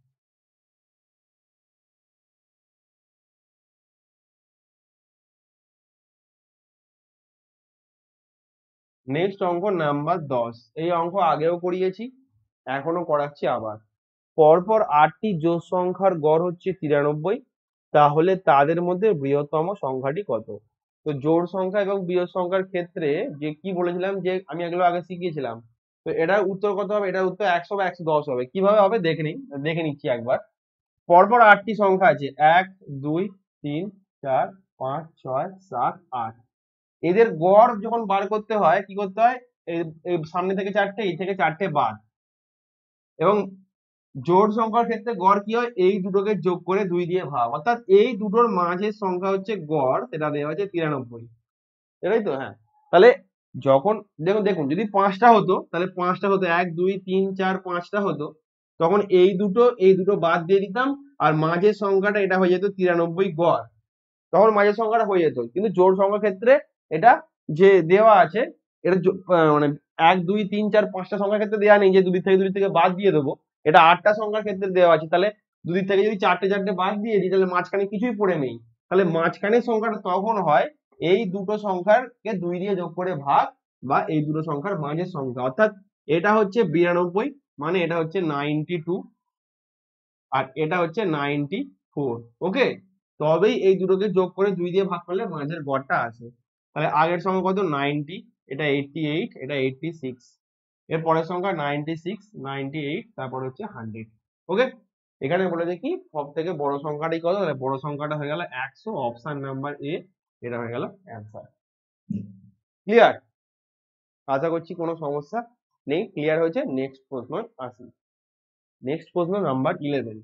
A: নেক্সট অঙ্ক নাম্বার 10। এই অঙ্ক আগেও করিয়েছি, এখনো করাচ্ছি আবার। পরপর 8টি জোড় সংখ্যার গড় হচ্ছে 93, তাহলে তাদের মধ্যে বৃহত্তম সংখ্যাটি কত? তো জোড় সংখ্যা এবং বিজোড় সংখ্যার ক্ষেত্রে যে কি বলেছিলাম, যে আমি এগুলো আগে শিখিয়েছিলাম, তো এটার উত্তর কত হবে? এটার উত্তর 100 বা 110 হবে। কিভাবে হবে দেখে নিচ্ছি একবার। পরপর 8টি সংখ্যা আছে, 1 2 3 4 5 6 7 8। এদের গড় যখন বার করতে হয় কি করতে হয়? এই সামনে থেকে 4টে, এই থেকে 4টে বাদ। এবং জোড় সংখ্যার ক্ষেত্রে গড় কি হয়? এই দুটোকে যোগ করে 2 দিয়ে ভাগ, অর্থাৎ এই দুটোর মাঝের সংখ্যা হচ্ছে গড়, সেটা দেওয়া হচ্ছে 93। এটাই তো? হ্যাঁ। তাহলে যখন দেখুন দেখুন যদি 5টা হতো, তাহলে 5টা হতো, 1 2 3 4 5টা হতো, তখন এই দুটো বাদ দিয়ে দিতাম, আর মাঝের সংখ্যাটা এটা হয়ে যেত 93 গড়, তখন মাঝের সংখ্যাটা হয়ে যেত। কিন্তু জোড় সংখ্যার ক্ষেত্রে এটা যে দেওয়া আছে, এটা মানে 1 2 3 4 5টা সংখ্যার ক্ষেত্রে দেওয়া নেই যে দুদিক থেকে বাদ দিয়ে দেবো। এটা 8টা সংখ্যার ক্ষেত্রে দেওয়া আছে, তাহলে দুদিক থেকে যদি 4টে 4টে বাদ দিয়ে দিই, তাহলে মাঝখানে কিছুই পড়ে নেই। তাহলে মাঝখানের সংখ্যাটা তখন হয় এই দুটো সংখ্যারকে 2 দিয়ে যোগ করে ভাগ, বা এই দুটো সংখ্যার মাঝের সংখ্যা, অর্থাৎ এটা হচ্ছে 92, মানে এটা হচ্ছে 92, আর এটা হচ্ছে 94। ওকে, তবেই এই দুটোকে যোগ করে 2 দিয়ে ভাগ করলে মাঝের গড়টা আসে। তাহলে আগের সংখ্যা কত? 90, এটা 88, এটা 86, এর পরের সংখ্যা 96, 98, তারপর হচ্ছে 100। ওকে, এখানে বলেছে কি সব থেকে বড় সংখ্যাটাই কত? তাহলে বড় সংখ্যাটা হয়ে গেল 100, অপশন নাম্বার এ, এটা হয়ে গেল অ্যান্সার। ক্লিয়ার? আশা করছি কোনো সমস্যা নেই, ক্লিয়ার হয়েছে। নেক্সট প্রশ্ন আসি। নেক্সট প্রশ্ন নাম্বার 11।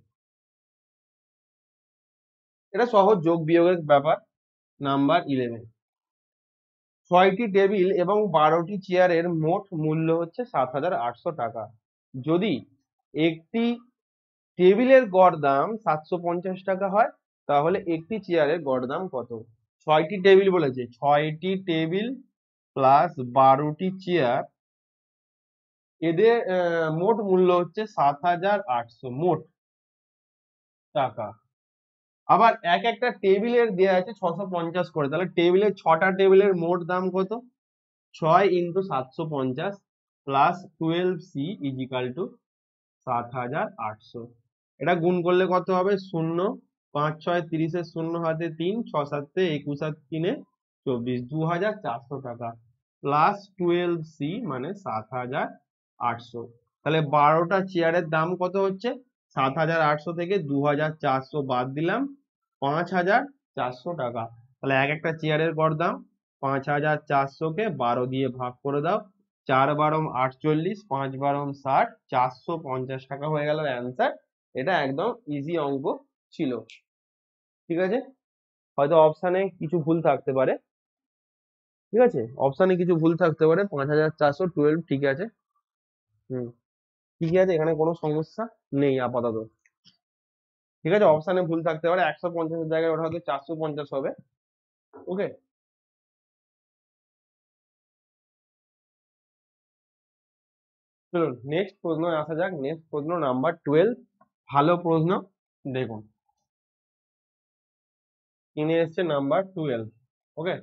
A: এটা সহজ যোগ বিয়োগের ব্যাপার। নাম্বার 11, 6টি টেবিল এবং 12টি চেয়ারের মোট মূল্য হচ্ছে 7,800 টাকা। যদি একটি টেবিলের গড় দাম 750 টাকা হয়, তাহলে একটি চেয়ারের গড় দাম কত? 6টি টেবিল বলেছে, 6টি টেবিল প্লাস 12টি চেয়ার, এদের মোট মূল্য হচ্ছে 7,800 মোট টাকা। আবার একটা টেবিলের দেওয়া আছে 650 করে, তাহলে টেবিলের 6টা টেবিলের মোট দাম কত? 6 into 750 plus 12c is equal two 7,800। এটা গুণ করলে কত হবে? 0, 5 6 30, 0 হাতে 3, 6 7 21 আর 3 24, 2,400 টাকা প্লাস 12c মানে 7,800। তাহলে 12টা চেয়ারের দাম কত হচ্ছে? 7,800 থেকে 2,400 বাদ দিলাম, 5,400 টাকা। তাহলে একটা চেয়ারের গড় দাম 5,400-কে 12 দিয়ে ভাগ করে দাও, 4 বারং 48, 5 বারং 60, 450 টাকা হয়ে গেল অ্যান্সার। এটা একদম ইজি অঙ্ক ছিল। ঠিক আছে, হয়তো অপশানে কিছু ভুল থাকতে পারে। ঠিক আছে, অপশানে কিছু ভুল থাকতে পারে। 5,412 ঠিক আছে। হুম, ঠিক আছে, এখানে কোনো সমস্যা নেই আপাতত। ঠিক আছে, অপশানে ভুল থাকতে পারে, 150-এর জায়গায় ওটা হয়তো 450 হবে। ওকে, চলুন নেক্সট প্রশ্ন আসা যাক। নেক্সট প্রশ্ন নাম্বার 12, ভালো প্রশ্ন। দেখুন কিনে এসছে নাম্বার 12। ওকে,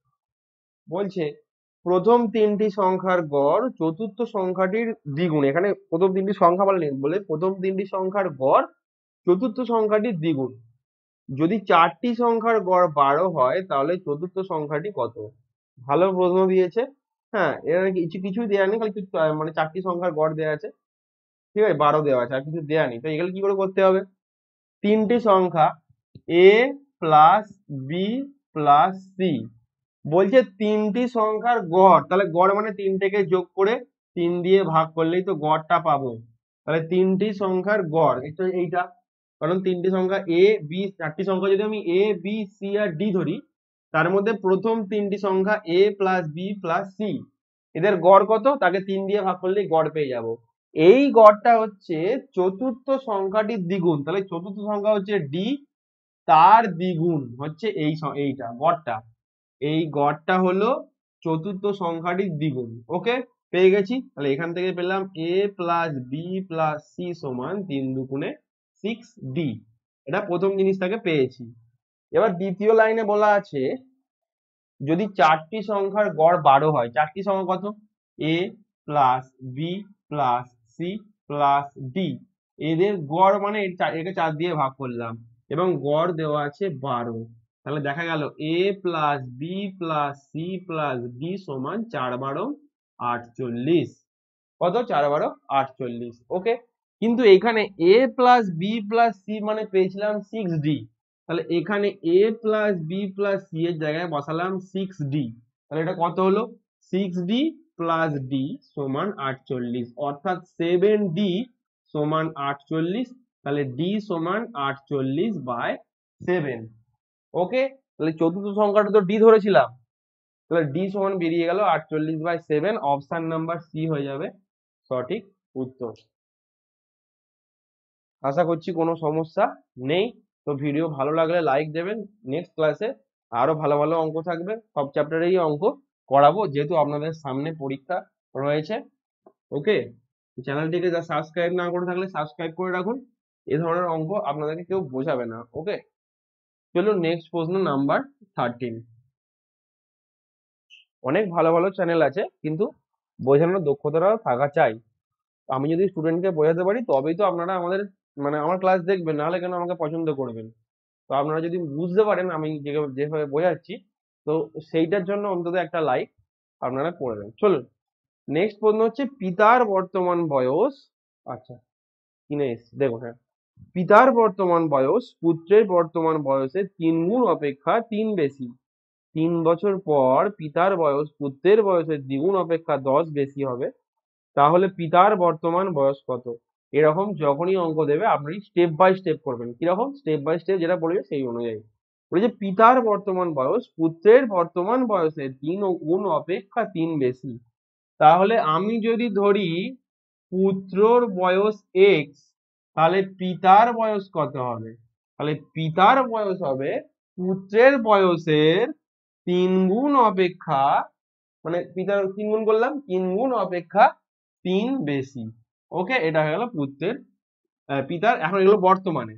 A: বলছে প্রথম তিনটি সংখ্যার গড় চতুর্থ সংখ্যাটির দ্বিগুণ। এখানে প্রথম তিনটি সংখ্যা বলেনি, বলে প্রথম তিনটি সংখ্যার গড় চতুর্থ সংখ্যাটির দ্বিগুণ। যদি চারটি সংখ্যার গড় 12 হয় তাহলে চতুর্থ সংখ্যাটি কত? ভালো প্রশ্ন দিয়েছে। হ্যাঁ, এর কিছুই দেওয়া নেই, খালি মানে চারটি সংখ্যার গড় দেওয়া আছে, ঠিক আছে, 12 দেওয়া আছে, আর কিছু দেওয়া নেই। তো এগুলো কি করে করতে হবে? তিনটি সংখ্যা A plus B plus C, বলছে তিনটি সংখ্যার গড়, তাহলে গড় মানে তিনটেকে যোগ করে 3 দিয়ে ভাগ করলেই তো গড়টা পাবো। তাহলে তিনটি সংখ্যার গড় এইটা, কারণ তিনটি সংখ্যা এ বি, চারটি সংখ্যা যদি আমি এ বি সি আর ডি ধরি, তার মধ্যে প্রথম তিনটি সংখ্যা A plus B plus C, এদের গড় কত তাকে 3 দিয়ে ভাগ করলেই গড় পেয়ে যাব। এই গড়টা হচ্ছে চতুর্থ সংখ্যাটির দ্বিগুণ, তাহলে চতুর্থ সংখ্যা হচ্ছে ডি, তার দ্বিগুণ হচ্ছে এইটা গড়টা। এই গড়টা হলো চতুর্থ সংখ্যাটির দ্বিগুণ। ওকে, পেয়ে গেছি। তাহলে এখান থেকে পেলাম A plus B plus C সমান 3 দুগুণে 6d। এটা প্রথম জিনিসটাকে পেয়েছি। এবার দ্বিতীয় লাইনে বলা আছে যদি চারটি সংখ্যার গড় 12 হয়, চারটি সংখ্যা কত? A plus B plus C plus D, এদের গড় মানে একে 4 দিয়ে ভাগ করলাম এবং গড় দেওয়া আছে 12। তাহলে দেখা গেল A plus B plus C plus D সমান 4 × 12 = 48। কত? 4 × 12 = 48। ওকে, কিন্তু এখানে A plus B plus C মানে পেয়েছিলাম 6d, তাহলে এখানে A plus B plus C এর জায়গায় বসালাম 6d। তাহলে এটা কত হলো? 6d প্লাস ডি সমান 48, অর্থাৎ 7d সমান 48। তাহলে ডি সমান 48/7। ওকে, তাহলে চতুর্থ সংখ্যাটা তো ডি ধরেছিলাম, তাহলে ডি সমান বেরিয়ে গেল 48/7। অপশন নাম্বার সি হয়ে যাবে সঠিক উত্তর। আশা করছি কোনো সমস্যা নেই। তো ভিডিও ভালো লাগলে লাইক দেবেন। নেক্সট ক্লাসে আরো ভালো ভালো অঙ্ক থাকবে, সব চ্যাপ্টারেই অঙ্ক করাবো যেহেতু আপনাদের সামনে পরীক্ষা রয়েছে। ওকে, চ্যানেলটিকে যা সাবস্ক্রাইব না করে থাকলে সাবস্ক্রাইব করে রাখুন, এ ধরনের অঙ্ক আপনাদেরকে কেউ বোঝাবে না। ওকে, চলুন নেক্সট প্রশ্ন নাম্বার 13। অনেক ভালো ভালো চ্যানেল আছে কিন্তু বোঝানোর দক্ষতাটাও থাকা চাই। আমি যদি স্টুডেন্টকে বোঝাতে পারি তবেই তো আপনারা আমাদের মানে আমার ক্লাস দেখবেন, নাহলে কেন আমাকে পছন্দ করবেন? তো আপনারা যদি বুঝতে পারেন আমি যেভাবে বোঝাচ্ছি, তো সেইটার জন্য অন্তত একটা লাইক আপনারা করে দেন। চলুন নেক্সট প্রশ্ন হচ্ছে পিতার বর্তমান বয়স। আচ্ছা, কিনে এসছি দেখুন। হ্যাঁ, পিতার বর্তমান বয়স পুত্রের বর্তমান বয়সের 3 গুণ অপেক্ষা 3 বেশি। 3 বছর পর পিতার বয়স পুত্রের বয়সের দ্বিগুণ অপেক্ষা 10 বেশি হবে, তাহলে পিতার বর্তমান বয়স কত? এরকম যখনই অঙ্ক দেবে আপনি স্টেপ বাই স্টেপ করবেন। কিরকম স্টেপ বাই স্টেপ? যেটা বলবে সেই অনুযায়ী। বলেছে পিতার বর্তমান বয়স পুত্রের বর্তমান বয়সের 3 গুণ অপেক্ষা 3 বেশি। তাহলে আমি যদি ধরি পুত্রর বয়স x, তাহলে পিতার বয়স কত হবে? তাহলে পিতার বয়স হবে পুত্রের বয়সের 3 গুণ অপেক্ষা, মানে পিতার 3 গুণ করলাম, 3 গুণ অপেক্ষা 3 বেশি। ওকে, এটা হয়ে গেল পুত্রের পিতার। এখন এগুলো বর্তমানে,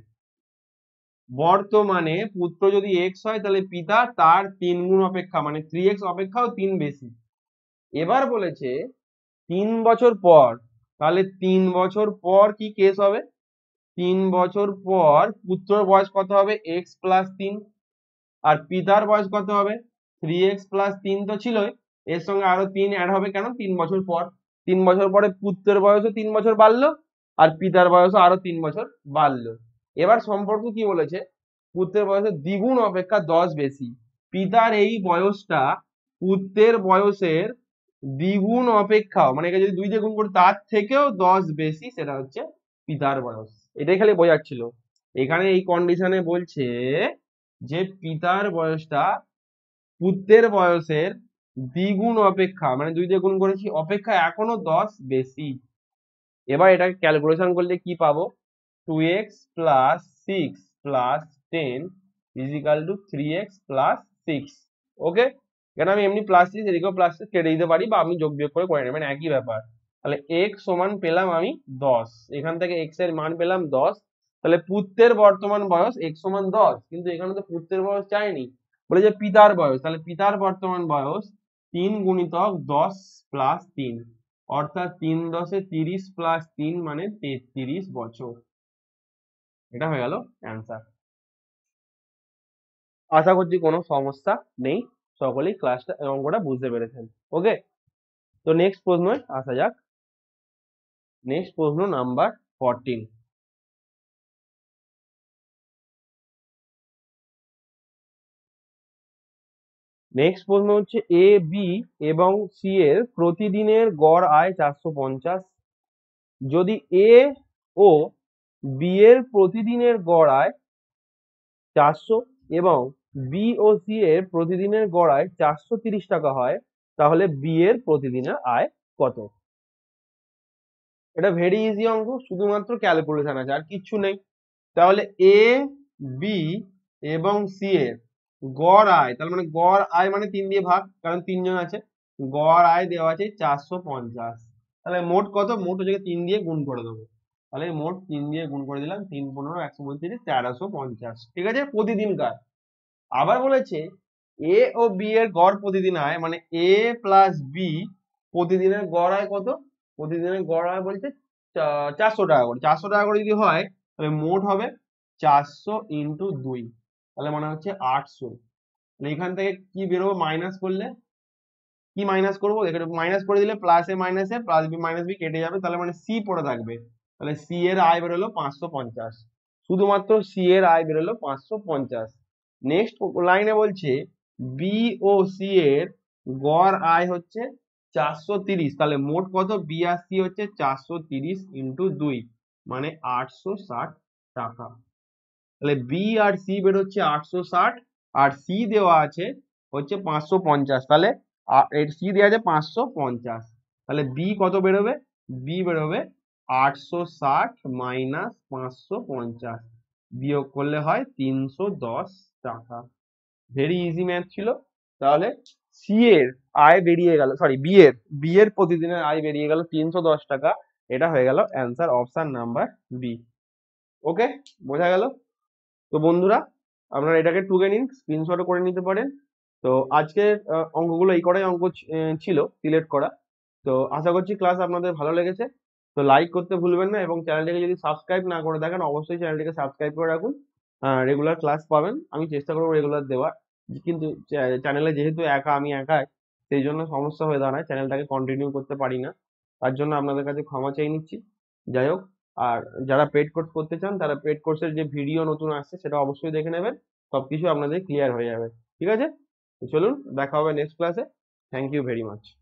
A: বর্তমানে পুত্র যদি x হয় তাহলে পিতা তার 3 গুণ অপেক্ষা মানে 3x অপেক্ষাও 3 বেশি। এবার বলেছে 3 বছর পর, তাহলে 3 বছর পর কি কেস হবে? 3 বছর পর পুত্রর বয়স কত হবে? x প্লাস 3, আর পিতার বয়স কত হবে? 3x প্লাস 3 তো ছিলই, এর সঙ্গে আরো 3 অ্যাড হবে। কেন? 3 বছর পর। 3 বছর পরে পুত্রের বয়সও 3 বছর বাড়লো আর পিতার বয়সও আরো 3 বছর বাড়লো। এবার সম্পর্ক কি বলেছে? পুত্রের বয়সের দ্বিগুণ অপেক্ষা 10 বেশি। পিতার এই বয়সটা পুত্রের বয়সের দ্বিগুণ অপেক্ষা, মানে একে যদি 2 দিয়ে গুণ করি তার থেকেও 10 বেশি, সেটা হচ্ছে পিতার বয়স। এটাই খালি বোঝাচ্ছিল। এখানে এই কন্ডিশনে বলছে যে পিতার বয়সটা পুত্রের বয়সের দ্বিগুণ অপেক্ষা, মানে 2 দিয়ে গুণ করেছি, অপেক্ষা এখনো 10 বেশি। এবার এটাকে ক্যালকুলেশন করলে কি পাবো? 2x plus 6 plus 10 = 3x plus 6। ওকে, এখানে আমি এমনি প্লাস 6 এদিকেও প্লাস 6 কেটে দিতে পারি বা আপনি যোগ বিয়োগ করে নেবেন, একই ব্যাপার। তাহলে x সমান পেলাম আমি 10, এখান থেকে x এর মান পেলাম 10। তাহলে পুত্রের বর্তমান বয়স x সমান 10, কিন্তু এখানে তো পুত্রের বয়স চাইনি, বলে যে পিতার বয়স। তাহলে পিতার বর্তমান বয়স 3 গুণিতক 10 প্লাস 3, অর্থাৎ 3 10 30 প্লাস 3 মানে 33 বছর। এটা হয়ে গেল অ্যান্সার। আশা করছি কোনো সমস্যা নেই, সকলেই ক্লাসটা অঙ্কটা বুঝতে পেরেছেন। ওকে, তো নেক্সট প্রশ্নে আসা যাক। নেক্সট প্রশ্ন নাম্বার 14। নেক্সট প্রশ্ন হচ্ছে, এ বি এবং সি এর প্রতিদিনের গড় আয় 450, যদি এ ও বি এর প্রতিদিনের গড় আয় 400 এবং বি ও সি এর প্রতিদিনের গড় আয় 430 টাকা হয়, তাহলে বি এর প্রতিদিনের আয় কত? এটা ভেরি ইজি অঙ্ক, শুধুমাত্র ক্যালকুলেশন আছে, আর কিচ্ছু নেই। তাহলে এ বি এবং সি এর গড় আয়, তার মানে গড় আয় মানে 3 দিয়ে ভাগ, কারণ 3 জন আছে। গড় আয় দেওয়া আছে 450, তাহলে মোট কত? মোট হচ্ছে 3 দিয়ে গুণ করে দেবো। তাহলে মোট 3 দিয়ে গুণ করে দিলাম, 3 15 132 1350, ঠিক আছে, প্রতিদিনকার। আবার বলেছে এ ও বি এর গড় প্রতিদিন আয়, মানে এ প্লাস বি প্রতিদিনের গড় আয় কত? প্রতিদিনের গড় আয় বলছে 400 টাকা করে। 400 টাকা করে যদি হয়, তাহলে মোট হবে 400 ইন্টু 2, তাহলে মানে হচ্ছে 800। তাহলে এখান থেকে কি বেরোবো মাইনাস করলে? কি মাইনাস করবো? এখানে মাইনাস করে দিলে plus A minus A plus B minus B কেটে যাবে, তাহলে মানে সি পড়ে থাকবে। তাহলে সি এর আয় বেরোলো 550, শুধুমাত্র সি এর আয় বেরোলো 550। নেক্সট লাইনে বলছে বি ও সি এর গড় আয় হচ্ছে 430, তাহলে মোট কত? বি আর সি হচ্ছে 430 ইন্টু 2, মানে 860 টাকা। তাহলে বি আর সি বেরোচ্ছে 860, আর সি দেওয়া আছে হচ্ছে 550, তাহলে সি দেওয়া আছে 550, তাহলে বি কত বেরোবে? বি বেরোবে 860 মাইনাস 550, বিয়োগ করলে হয় 310 টাকা। ভেরি ইজি ম্যাথ ছিল। তাহলে সি এর আয় বেরিয়ে গেল, সরি বি এর প্রতিদিনের আয় বেরিয়ে গেল 310 টাকা। এটা হয়ে গেল answer, option number B. Okay, বোঝা গেল? তো বন্ধুরা, আপনারা এটাকে টুকে নিন, স্ক্রিনশটও করে নিতে পারেন। তো আজকের অঙ্কগুলো এই কটাই অঙ্ক ছিল সিলেক্ট করা। তো আশা করছি ক্লাস আপনাদের ভালো লেগেছে। তো লাইক করতে ভুলবেন না, এবং চ্যানেলটিকে যদি সাবস্ক্রাইব না করে থাকেন, অবশ্যই চ্যানেলটিকে সাবস্ক্রাইব করে রাখুন। রেগুলার ক্লাস পাবেন, আমি চেষ্টা করবো রেগুলার দেওয়ার, কিন্তু চ্যানেলে যেহেতু আমি একাই, সেই জন্য সমস্যা হয়ে দাঁড়ায়, চ্যানেলটাকে কন্টিনিউ করতে পারি না। তার জন্য আপনাদের কাছে ক্ষমা চেয়ে নিচ্ছি। যাই হোক, আর যারা পেড কোর্স করতে চান, তারা পেড কোর্সের যে ভিডিও নতুন আসছে সেটা অবশ্যই দেখে নেবেন, সবকিছু আপনাদের ক্লিয়ার হয়ে যাবে। ঠিক আছে, তো চলুন দেখা হবে নেক্সট ক্লাসে। Thank you very much.